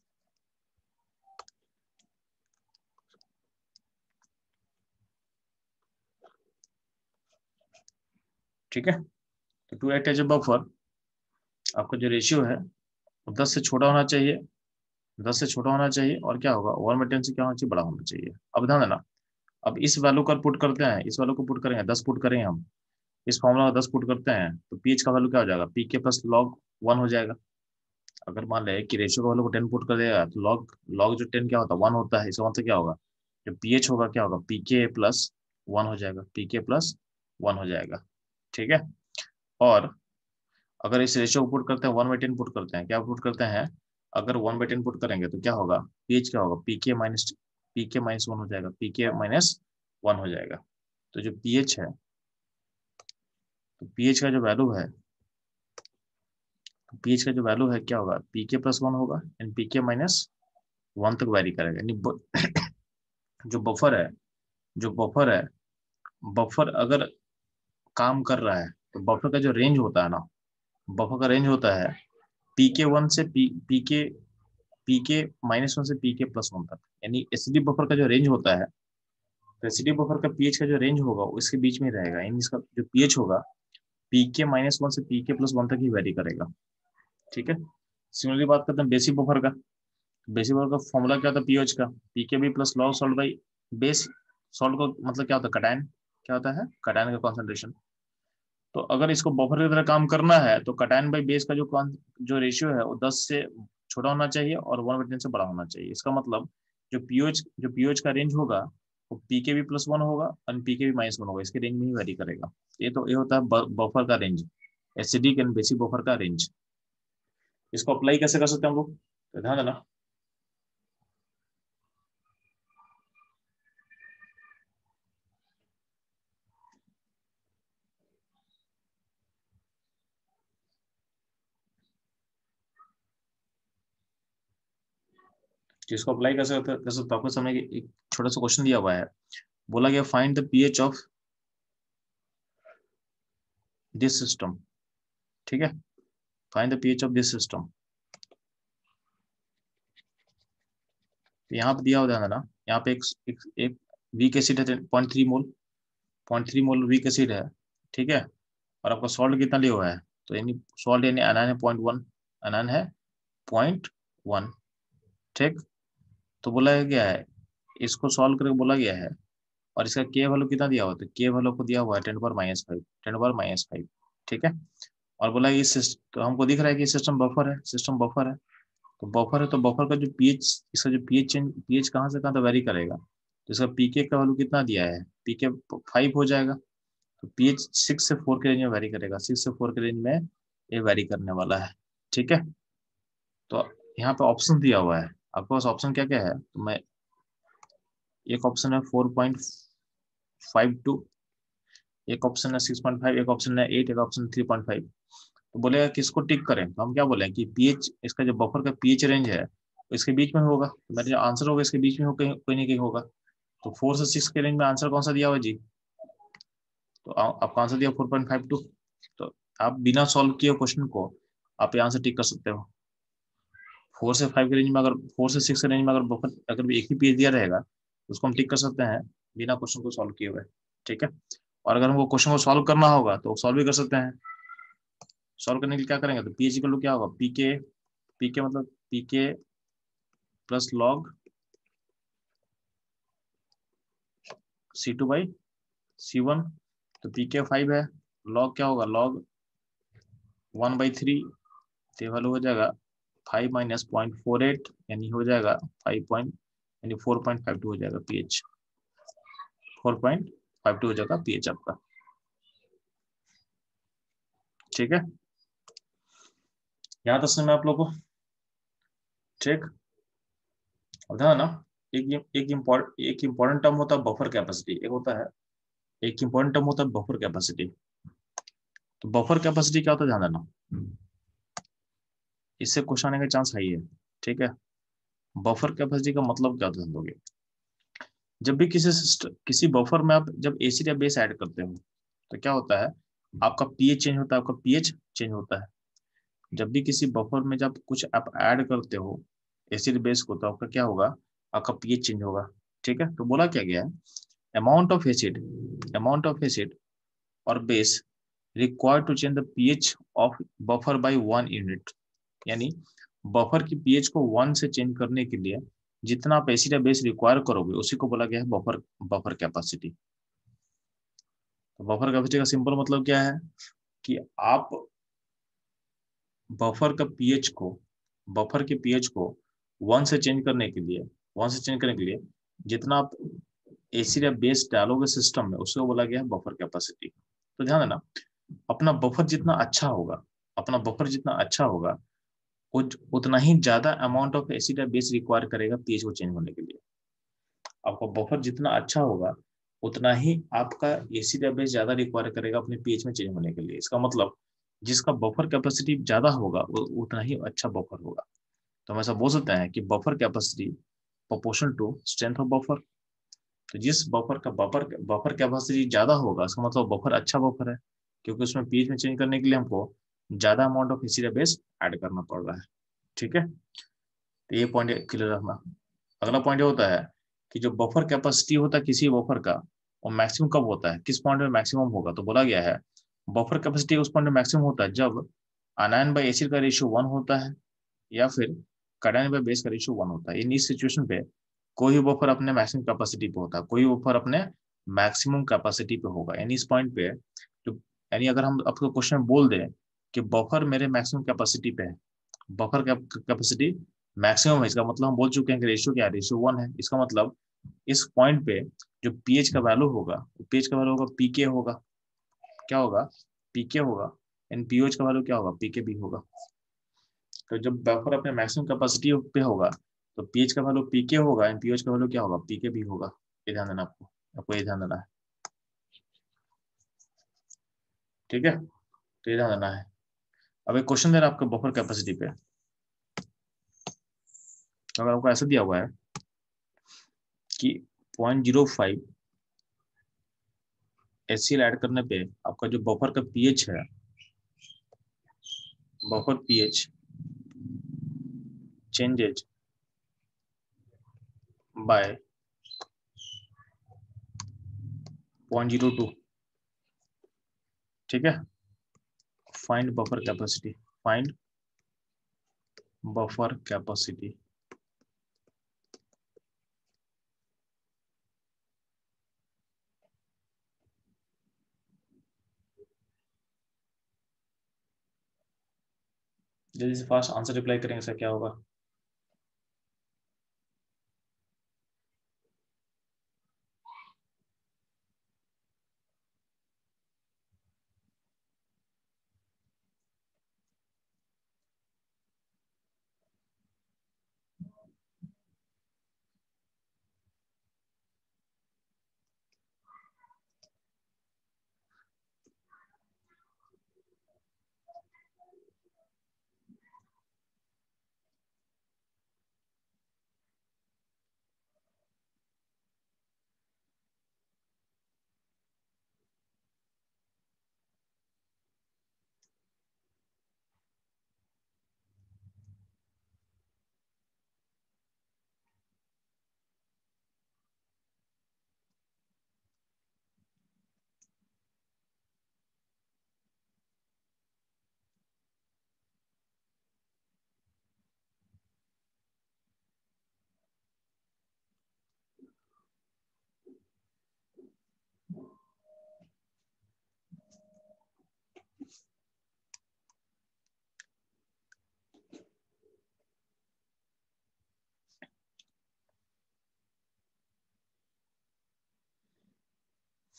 ठीक है, तो to act as a buffer, आपका जो रेशियो है वो 10 से छोटा होना चाहिए, 10 से छोटा होना चाहिए, और क्या होगा 1/10 से क्या होना चाहिए, बड़ा होना चाहिए। अब ध्यान देना, अब इस वैल्यू का पुट करते हैं, इस वैल्यू को पुट करेंगे, 10 पुट करेंगे हम, इस फॉर्मूला का 10 पुट करते हैं, तो पीएच का वैल्यू क्या हो जाएगा, पीके प्लस लॉग 1 हो जाएगा। अगर मान ले कि रेशियो का वैल्यू को 10 पुट कर देगा, तो लॉग लॉग जो 10 क्या होता है, 1 होता है, इसका मतलब क्या होगा, जो पीएच होगा क्या होगा, पीके प्लस 1 हो जाएगा, पीके प्लस 1 हो जाएगा। ठीक है, और अगर इस रेशियो को पुट करते हैं, 1/10 पुट करते हैं, क्या पुट करते हैं, अगर 1/10 पुट करेंगे तो क्या होगा, पीएच क्या होगा, पीके माइनस 1 हो जाएगा, पीके-1 हो जाएगा। तो जो पीएच है, तो पीएच का जो वैल्यू है, तो पीएच का जो वैल्यू है क्या होगा, पीके+1 होगा एंड पीके-1 तक वेरी करेगा। यानी जो बफर है, जो बफर है, बफर अगर काम कर रहा है, तो बफर का जो रेंज होता है ना, बफर का रेंज होता है पीके 1 से पीके-1 से पीके+1 तक। यानी एसिडी बफर का जो रेंज होता है, तो एसिडी बफर का पीएच का जो रेंज होगा वो इसके बीच में रहेगा, यानी इसका जो पीएच होगा पीके-1 से पीके+1 तक ही वेरी करेगा। ठीक है, सिमिलरली बात करते हैं बेसिक बफर का। बेसिक बफर का फॉर्मूला क्या होता है पीएच का, pKb plus log salt by base. Salt को मतलब क्या होता है, कटायन, क्या होता है, कटायन का कॉन्सेंट्रेशन। तो अगर इसको बफर की तरह काम करना है, तो कटायन बाई बेस का जो रेशियो है वो 10 से छोटा होना चाहिए और 1/10 से बड़ा होना चाहिए। इसका मतलब जो पीओएच का रेंज होगा वो पीकेबी+1 होगा और पीकेबी-1 होगा, इसके रेंज में ही वेरी करेगा। ये होता है बफर का range, acidic and basic buffer का रेंज। इसको अप्लाई कैसे कर सकते हैं हम लोग, तो ध्यान देना। जिसको अप्लाई कर सकते हो, आपको समय एक छोटा सा क्वेश्चन दिया हुआ है, बोला गया find the pH of this system. ठीक है, find the pH of this system. तो यहाँ पे दिया हुआ ध्यान देना, यहाँ पे एक वीक एसिड है 0.3 मोल, 0.3 मोल वीक एसिड है। ठीक है, और आपका सॉल्ट कितना लिया हुआ है, तो यानी सॉल्ट यानी अनायन है 0.1, अनायन है 0.1। ठीक, तो बोला गया है इसको सॉल्व करके बोला गया है, और इसका के वैल्यू कितना दिया हुआ है, तो के वैल्यू को दिया हुआ है 10⁻⁵, 10⁻⁵। ठीक है, और बोला तो हमको दिख रहा है कि सिस्टम बफर है, सिस्टम बफर है, तो बफर है तो बफर का जो पीएच, इसका जो पीएच कहाँ से कहाँ तक वेरी करेगा, तो इसका पीके का वैल्यू कितना दिया है, पीके 5 हो जाएगा, तो पीएच 6 से 4 के रेंज में वेरी करेगा, 6 से 4 के रेंज में ये वेरी करने वाला है। ठीक है, तो यहाँ पे ऑप्शन दिया हुआ है, आपके पास ऑप्शन क्या क्या है, तो मैं, एक ऑप्शन है 4.52, एक ऑप्शन है 6.5, एक ऑप्शन है 8, एक ऑप्शन 3.5। तो बोलेगा किसको टिक करें, तो हम क्या बोले कि पीएच, इसका जो बफर का पीएच रेंज है इसके बीच में होगा, तो मेरा जो आंसर होगा इसके बीच में हो, कहीं कोई नहीं कहीं होगा। तो 4 से 6 के रेंज में आंसर कौन सा दिया हुआ जी, तो आपका आंसर दिया 4.52। तो आप बिना सॉल्व किए क्वेश्चन को आप यहाँ से टिक कर सकते हो। 4 से 5 के रेंज में, अगर 4 से 6 के रेंज में अगर बफर अगर भी एक ही पीएच दिया रहेगा तो उसको हम टिक कर सकते हैं बिना क्वेश्चन को सॉल्व किए हुए। ठीक है, और अगर हमको क्वेश्चन को सॉल्व करना होगा तो सॉल्व भी कर सकते हैं। सॉल्व करने के लिए क्या करेंगे, तो पीएच इक्वल टू क्या होगा, पीके, पीके मतलब पीके प्लस लॉग C2/C1। तो पीके 5 है, लॉग क्या होगा, लॉग 1/3, तो वैल्यू हो जाएगा 5 माइनस 0.48, यानी हो जाएगा 5 पॉइंट, यानी 4.52 हो जाएगा पीएच, 4.52 हो जाएगा पीएच आपका। ठीक है, यहाँ तक समझ में आप लोग को, ठीक, अब ध्यान ना, एक इम्पोर्टेंट टर्म होता है बफर कैपेसिटी, एक होता है, एक इम्पोर्टेंट टर्म होता है बफर कैपेसिटी। तो बफर कैपेसिटी क्या होता है ध्यान देना, इससे क्वेश्चन आने का चांस हाई है। ठीक है, बफर कैपेसिटी का मतलब क्या होता है समझोगे, जब भी किसी बफर में आप जब एसिड या बेस ऐड करते हो तो क्या होता है, आपका पीएच चेंज होता है, आपका पीएच चेंज होता है। जब भी किसी बफर में जब कुछ आप ऐड करते हो एसिड बेस को, तो आपका क्या होगा, आपका पीएच चेंज होगा। ठीक है, तो बोला क्या गया है, अमाउंट ऑफ एसिड और base required to change the pH of buffer by 1 unit, यानी बफर की पीएच को 1 से चेंज करने के लिए जितना आप एसिड या बेस रिक्वायर करोगे उसी को बोला गया है बफर कैपेसिटी। तो बफर कैपेसिटी का सिंपल मतलब क्या है कि आप बफर का पीएच को बफर के पीएच को 1 से चेंज करने के लिए 1 से चेंज करने के लिए जितना आप एसिड या बेस डालोगे सिस्टम में उसको बोला गया है बफर कैपेसिटी। तो ध्यान देना, अपना बफर जितना अच्छा होगा, अपना बफर जितना अच्छा होगा उतना ही ज्यादा अमाउंट ऑफ एसिड या बेस रिक्वायर करेगा पीएच को चेंज होने के लिए। आपका बफर जितना अच्छा होगा उतना ही आपका एसिड या बेस ज्यादा रिक्वायर करेगा अपने पीएच में चेंज होने के लिए। इसका मतलब जिसका बफर कैपेसिटी ज्यादा होगा वो उतना ही अच्छा बफर होगा। तो हम ऐसा बोल सकते हैं कि buffer capacity proportional to strength of buffer. तो जिस बफर कैपेसिटी ज्यादा होगा उसका मतलब बफर अच्छा बफर है, क्योंकि उसमें पीएच में चेंज करने के लिए हमको ज्यादा अमाउंट ऑफ एसिड या बेस ऐड करना पड़ रहा है। ठीक है, तो ये पॉइंट क्लियर रखना। अगला पॉइंट ये होता है कि जो बफर कैपेसिटी होता है किसी बफर का, वो मैक्सिमम कब होता है, किस पॉइंट में मैक्सिमम होगा, तो बोला गया है बफर कैपेसिटी उस पॉइंट में मैक्सिमम होता है जब आनायन बाई एसिड का रेशियो 1 होता है या फिर कैटायन बाई बेस का रेशियो 1 होता है। इन इस सिचुएशन पे कोई बफर अपने मैक्सिमम कैपेसिटी पे होता है, कोई बफर अपने मैक्सिमम कैपेसिटी पे होगा। यानी इस पॉइंट पे जो, यानी अगर हम आपको क्वेश्चन में बोल दें कि बफर मेरे मैक्सिमम कैपेसिटी पे है, बफर कैपेसिटी मैक्सिमम है, इसका मतलब हम बोल चुके हैं कि रेशियो क्या है, रेशियो 1 है। इसका मतलब इस पॉइंट पे जो पीएच का वैल्यू होगा, पीएच का वैल्यू होगा पीके होगा, क्या होगा, पीके होगा। एंड पीओएच का वैल्यू क्या होगा, पीके भी होगा। तो जब बफर अपने मैक्सिमम कैपेसिटी पे होगा तो पीएच का वैल्यू पीके होगा एंड पीओएच का वैल्यू क्या होगा, पीके भी होगा। ये ध्यान देना आपको, आपको ये ध्यान देना है। ठीक है, तो ये ध्यान देना है। अब एक क्वेश्चन दे रहा है आपको बफर कैपेसिटी पे, तो अगर आपको ऐसा दिया हुआ है कि 0.05 HCl ऐड करने पे आपका जो बफर का पीएच है, बफर पीएच चेंजेज बाय 0.02। ठीक है, find buffer capacity, find buffer capacity. जल्दी से फास्ट आंसर रिप्लाई करेंगे सर, क्या होगा।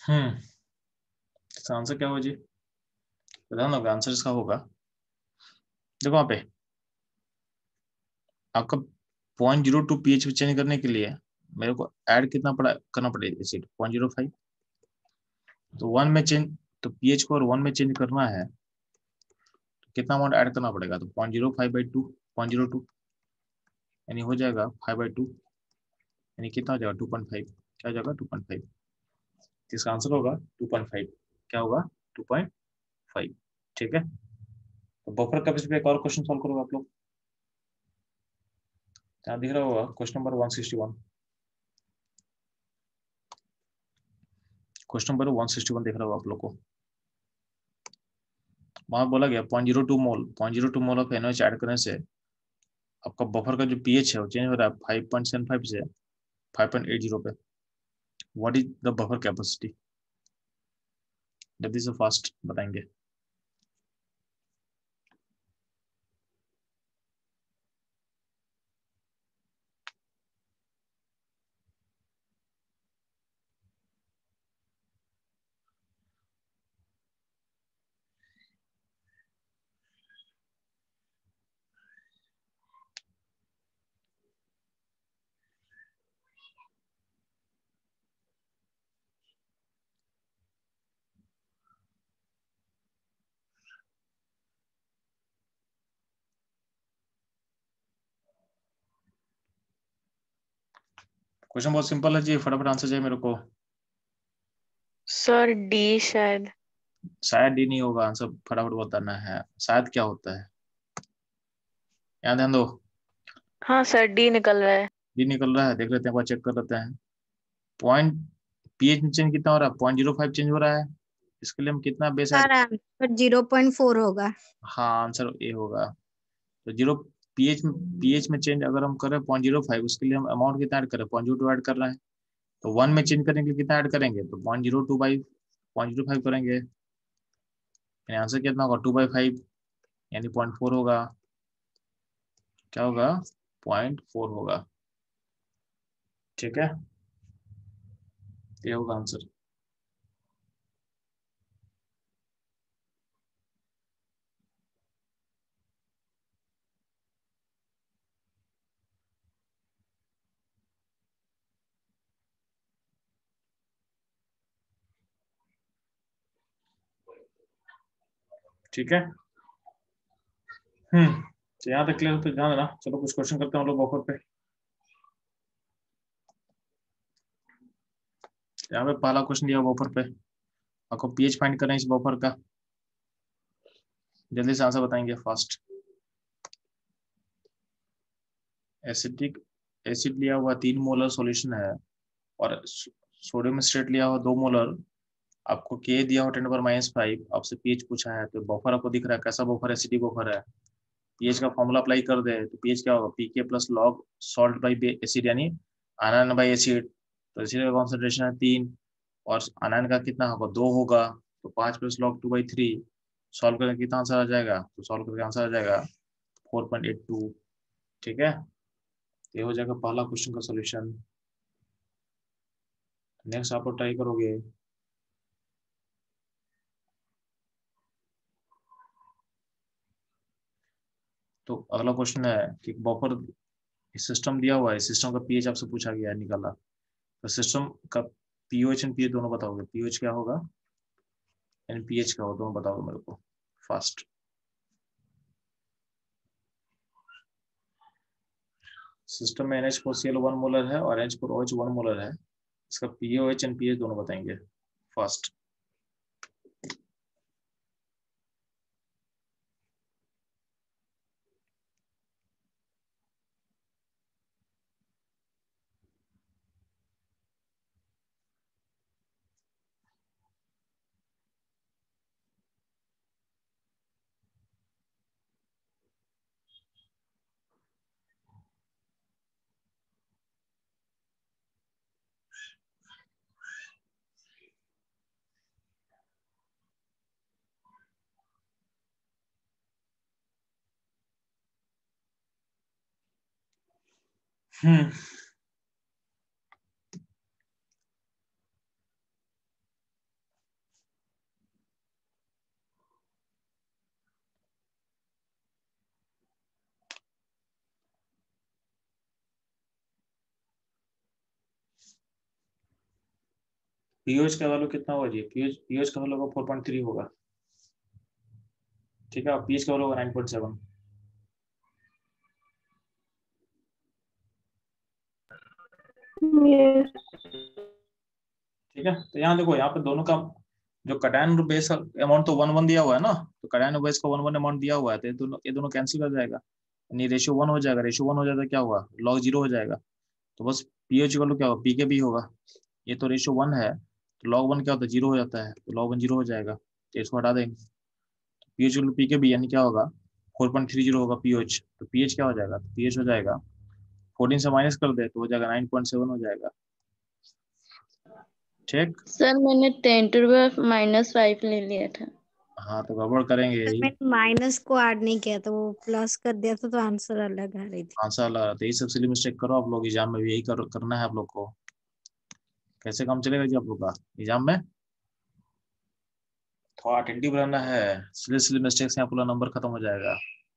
इसका आंसर क्या होगा जी? ध्यान होगा, आंसर इसका होगा, देखो वहां पे आपका 0.02 pH चेंज करने के लिए मेरे को ऐड कितना करना पड़ेगा एसिड 0.05, तो 1 में चेंज, तो pH को और 1 में चेंज करना है तो कितना अमाउंट ऐड करना पड़ेगा, तो 0.05/2, 0.02 यानी हो जाएगा 5/2, यानी कितना हो जाएगा 2.5, क्या हो जाएगा 2.5, इसका आंसर होगा 2.5, क्या होगा 2.5, ठीक है। तो बफर कैपेसिटी पे एक और क्वेश्चन सॉल्व करोगे आप लोग, यहाँ दिख रहा होगा क्वेश्चन नंबर 161, क्वेश्चन नंबर 161 दिख रहा होगा आप लोग को। वहां बोला गया 0.02 मोल ऑफ NaOH ऐड करने से आपका बफर का जो pH है वो चेंज हो रहा है 5.75 से 5.80 पे। What is the buffer capacity, जल्दी से फास्ट बताएंगे। क्वेश्चन बहुत सिंपल है जी, फटाफट आंसर चाहिए मेरे को। सर डी शायद। शायद डी नहीं होगा आंसर, फटाफट बताना है, शायद क्या होता है, यहाँ ध्यान दो। हाँ सर डी निकल रहा है। डी निकल रहा है, देख लेते हैं, एक बार चेक कर लेते हैं। पॉइंट pH में चेंज कितना हो रहा है, 0.05 चेंज हो रहा है, इसके लिए हम कितना बेस ऐड, सर आंसर 0.4 होगा। हाँ आंसर ए होगा। तो जीरो पीएच में चेंज अगर हम करें 0.05, उसके लिए हम अमाउंट कितना ऐड करें, 0.02 ऐड कर रहे हैं, तो 1 में चेंज करने के लिए कितना ऐड करेंगे, तो 0.02/0.05 करेंगे, यानी आंसर कितना होगा 2/5, यानी 0.4 होगा, क्या होगा 0.4 होगा, ठीक है, ये होगा आंसर। ठीक है, तो यहाँ तक क्लियर, तो ध्यान देना। चलो कुछ क्वेश्चन करते हैं हम लोग बफर पे। यहाँ पे पहला क्वेश्चन दिया बफर पे, आपको पीएच फाइंड करना है इस बफर का, जल्दी से आंसर बताएंगे फास्ट। एसिडिक एसिड लिया हुआ 3 मोलर सॉल्यूशन है, और सोडियम स्टेट लिया हुआ 2 मोलर, आपको के दिया हो 10⁻⁵, आपसे पीएच पूछा है, तो बफर आपको दिख रहा है कैसा बफर है, एसिडिक बफर है। पीएच का फॉर्मूला अप्लाई कर दे तो पीएच क्या होगा, pK plus log salt by acid, यानी आयन बाई एसिड, तो एसिड का कॉन्सेंट्रेशन है 3, और आयन का कितना होगा 2 होगा, तो 5 प्लस लॉग 2/3, सॉल्व करके कितना आंसर आ जाएगा, तो सॉल्व करके आंसर आ जाएगा 4.82, ठीक है। ये हो जाएगा पहला क्वेश्चन का सोल्यूशन। नेक्स्ट आप लोग ट्राई करोगे, तो अगला क्वेश्चन है कि बफर सिस्टम दिया हुआ है, सिस्टम का पीएच आपसे पूछा गया है, निकाला, तो सिस्टम का पीओएच एंड पीएच दोनों बताओगे, पीओएच क्या होगा एंड पीएच क्या होगा, दोनों बताओगे मेरे को फास्ट। सिस्टम में NH4Cl 1 मोलर है और NH4OH 1 मोलर है, इसका पीओएच एंड पीएच दोनों बताएंगे फास्ट। हम्म पीओएच का वैल्यू कितना होगा जी? पीओएच का वैल्यू 4.3 होगा, ठीक है, और पीएच का वैल्यू होगा 9.7। ठीक है, तो यहाँ देखो, यहाँ पे दोनों का जो कटायन और बेस अमाउंट तो 1 1 दिया हुआ है ना, तो कटायन और बेस का 1 1 अमाउंट दिया हुआ है, तो ये दोनों कैंसिल कर जाएगा, यानी रेशियो 1 हो जाएगा। रेशियो 1 हो जाता है क्या होगा? लॉग 0 हो जाएगा। तो बस पीएच इक्वल टू क्या होगा? पी के बी होगा। ये तो रेशियो 1 है, तो लॉग 1 क्या होता है? 0 हो जाता है, तो लॉग 1 0 हो जाएगा, तो इसको हटा देंगे। PH equal to p K b, यानी क्या होगा? 4.30 होगा पीएच। तो पीएच क्या हो जाएगा? तो पीएच हो जाएगा 14 से माइनस कर दे तो हो जाएगा 9.7 हो जाएगा। ठीक। सर मैंने 10⁻⁻5 ले लिया था। हाँ, तो गड़बड़ करेंगे सर यही। मैंने माइनस को ऐड नहीं किया था, वो प्लस कर दिया था, तो आंसर अलग आ रही थी। आंसर लगा, तो यही सबसे मिस्टेक करो आप लोग एग्जाम में भी, यही करना है आप लोग को। कैसे काम चलेगा जी आप लोग का एग्जाम में? थोड़ा अटेंटिव रहना है, सिली सिली मिस्टेक से आपका नंबर खत्म हो जाएगा।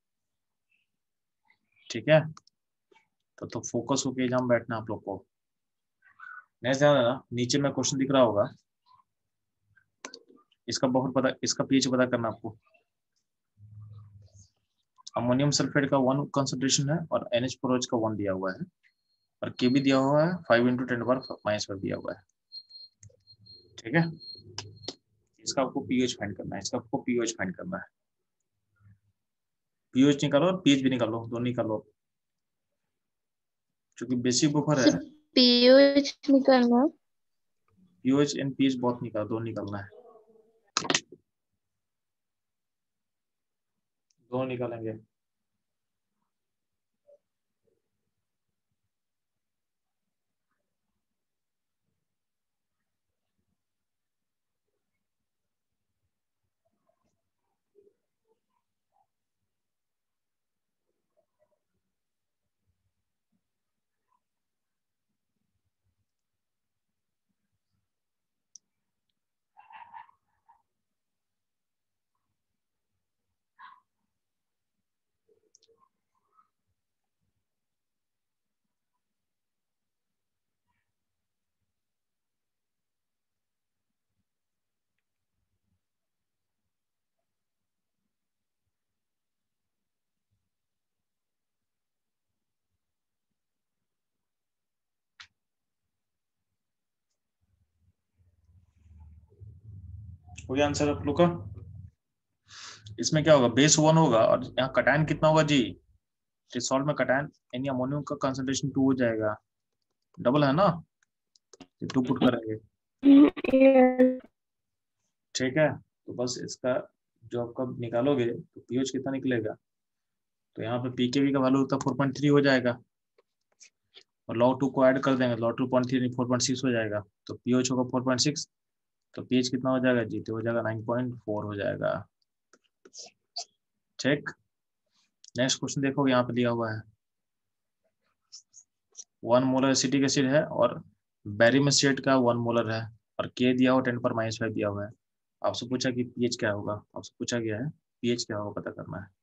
ठीक है, तो फोकस होके एग्जाम बैठना आप लोग को। नेक्स्ट ध्यान देना, नीचे में क्वेश्चन दिख रहा होगा, इसका बहुत पता, इसका पीएच पता करना आपको। अमोनियम सल्फेट का 1 कंसंट्रेशन है और NH4OH का 1 दिया हुआ है, और के भी दिया हुआ है 5 × 10⁻⁻5 दिया हुआ है। ठीक है, इसका आपको पीएच फाइंड करना है, इसका आपको पीएच फाइंड करना है। पीएच निकालो और पीएच भी निकालो, दोनों निकालो, क्योंकि बेसिक बफर है। सर पीओएच निकालना है। पीओएच एंड पीएच बहुत निकाल, दोनों निकालना है, दोनों निकालेंगे। हो गया आंसर आप लोग का? इसमें क्या होगा? बेस 1 होगा, और यहाँ कटायन कितना होगा जी? डिसॉल्व में कटायन यानी अमोनियम का कंसंट्रेशन 2 हो जाएगा, डबल है ना, 2 पुट करेंगे। ठीक है, तो बस इसका जो आपका निकालोगे तो पीएच कितना निकलेगा? तो यहाँ पे पीकेवी का वैल्यू तो 4.3 हो जाएगा, और लॉग 2 को ऐड कर देंगे, लॉग 2.3 4.6 हो जाएगा, तो पीएच होगा 4.6, तो पीएच कितना हो जाएगा जी? तो हो जाएगा 9.4 हो जाएगा। ठीक, नेक्स्ट क्वेश्चन देखो, यहाँ पे दिया हुआ है 1 मोलर एसिटिक एसिड है और बैरियम एसिड का 1 मोलर है, और के दिया हुआ 10⁻⁵ दिया हुआ है। आपसे पूछा कि पीएच क्या होगा, आपसे पूछा गया है पीएच क्या होगा, पता करना है।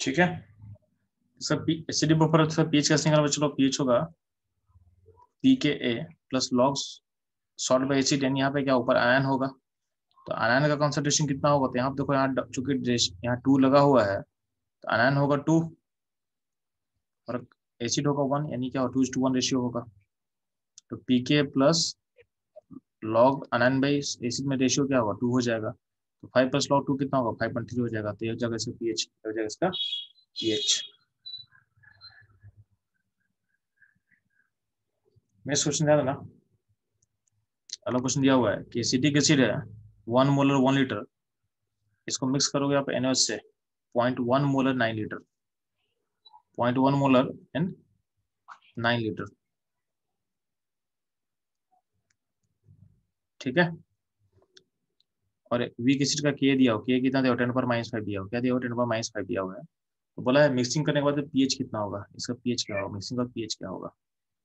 ठीक है। Sir acidic buffer sir pH कैसे निकालना बच्चों लोग? पीएच होगा pKa plus log salt by acid, यानी यहाँ पे क्या ऊपर आयन होगा, तो आयन का कॉन्सेंट्रेशन कितना होगा? तो यहाँ पे देखो, यहाँ चूंकि यहाँ 2 लगा हुआ है तो आयन होगा 2 और एसिड होगा 1, यानी क्या 2:1 रेशियो होगा। तो pK plus log ion by acid में रेशियो क्या होगा? 2 हो जाएगा। तो 5 प्लस लॉग 2 कितना होगा? 5.3 हो जाएगा। तो एक जगह से पीएच, एक जगह इसका पीएच। नेक्स्ट क्वेश्चन ध्यान देना, अगला क्वेश्चन दिया हुआ है कि एसिटिक एसिड है 1 मोलर 1 लीटर, इसको मिक्स करोगे आप NaOH से 0.1 molar 9 litre, 0.1 molar and 9 litre. ठीक है। और वीक एसिड का के दिया हो, के कितना दिया हो? 10⁻⁵ दिया हो। क्या दिया हो? 10⁻⁵ दिया हुआ है। तो बोला है मिक्सिंग करने के बाद पीएच कितना होगा, इसका पीएच क्या होगा, मिक्सिंग का पीएच क्या होगा?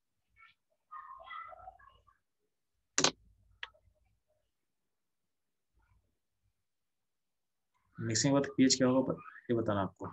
मिक्सिंग के बाद पीएच क्या होगा ये बताना आपको।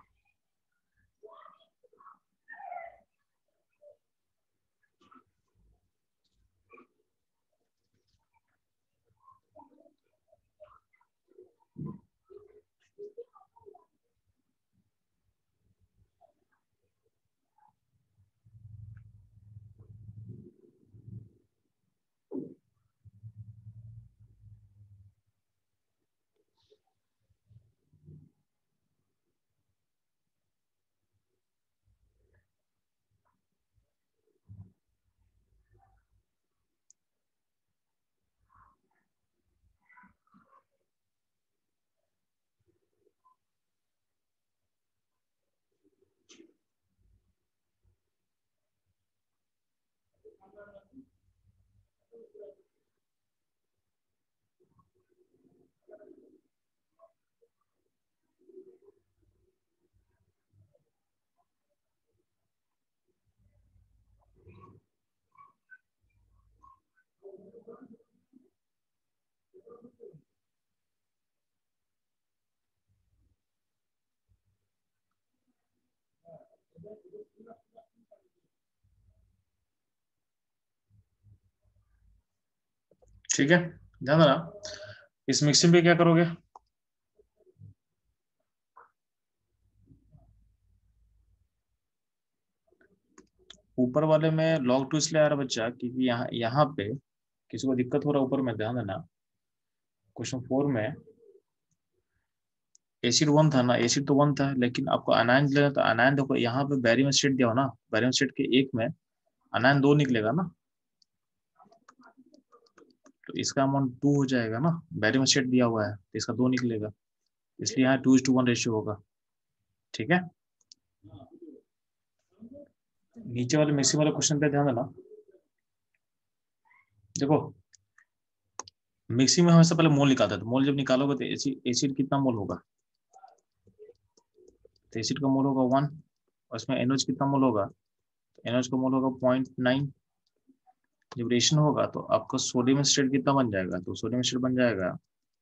ठीक है, ध्यान देना, इस मिक्सिंग पे क्या करोगे? ऊपर वाले में log 2 इसलिए आ रहा बच्चा क्योंकि यहाँ पे किसी को दिक्कत हो रहा है ऊपर में, ध्यान देना। क्वेश्चन 4 में एसिड 1 था ना, एसिड तो 1 था, लेकिन आपको अनायन लेना, तो अनायन देखो यहाँ पे बैरियम स्टेट दिया हो ना, बैरियम स्टेट के एक में अनायन 2 निकलेगा ना, तो इसका अमाउंट 2 हो जाएगा ना, बैरियम स्टेट दिया हुआ है तो इसका 2 निकलेगा, इसलिए यहाँ 2:1 रेशियो होगा। ठीक है। नीचे वाले मिक्सिंग वाले क्वेश्चन पे ध्यान देना। देखो मिक्सिंग में हमेशा पहले मोल निकालते हैं, तो मोल जब निकालोगे तो एसिड कितना मोल होगा? तो एसिड का मोल होगा 1, और इसमें NaOH कितना मोल होगा? तो NaOH का मोल होगा 0.9। जब रेशन होगा तो आपका सोडियम स्टेट कितना बन जाएगा? तो सोडियम स्टेट बन जाएगा,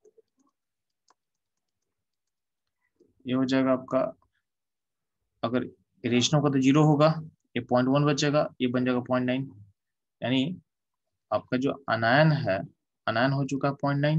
ये हो जाएगा आपका, अगर रेशन होगा तो 0 होगा, ये 0.1 बचेगा, ये बन जाएगा 0.9, यानी आपका जो अनायन है, अनायन हो चुका है 0.9,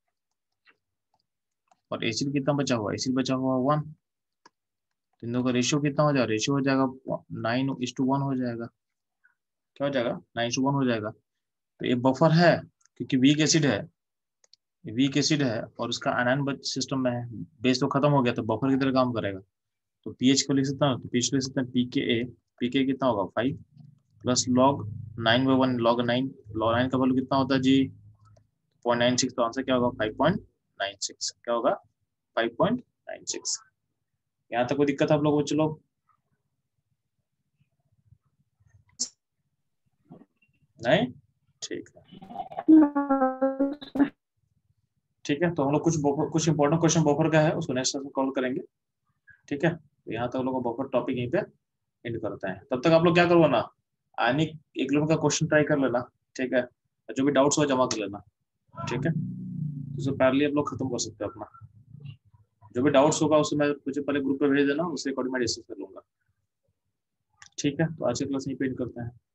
और एसिड कितना बचा हुआ? एसिड बचा हुआ 1। इन दोनों का रेशियो कितना हो जाएगा? रेशियो हो जाएगा 9:1 हो जाएगा। क्या हो जाएगा? 9:1 हो जाएगा। तो ये बफर है क्योंकि वीक एसिड है, वीक एसिड है और उसका आयन सिस्टम में है, बेस तो खत्म हो गया, तो बफर की तरह काम करेगा। तो पीएच को लिख सकता हूँ, तो पीएच लिख सकते हैं pKa, pK कितना होगा? 5 प्लस log 9/1 log 9, log 9 का वैल्यू कितना होता है जी? 0.96। तो आंसर क्या होगा? 5.96। क्या होगा? 5.96। यहाँ तक कोई दिक्कत है आप लोगों को? चलो नहीं, ठीक है। ठीक है, तो हम लोग कुछ इंपॉर्टेंट क्वेश्चन बफर का है, उसको नेक्स्ट में कॉल करेंगे। ठीक है, तो यहाँ तक हम लोग बफर टॉपिक यहीं पे एंड करते हैं। तब तक आप लोग क्या करो ना, आने 1 किलोमीटर का क्वेश्चन ट्राई कर लेना। ठीक है, जो भी डाउट्स हो जमा कर लेना। ठीक है, तो पैरेलली आप लोग खत्म कर सकते हो अपना। जो भी डाउट्स होगा उसे मैं मुझे पहले ग्रुप पे भेज देना, उसके अकॉर्डिंग मैं डिस्कस कर लूंगा। ठीक है, तो आज की क्लास यहीं पे एंड करते हैं।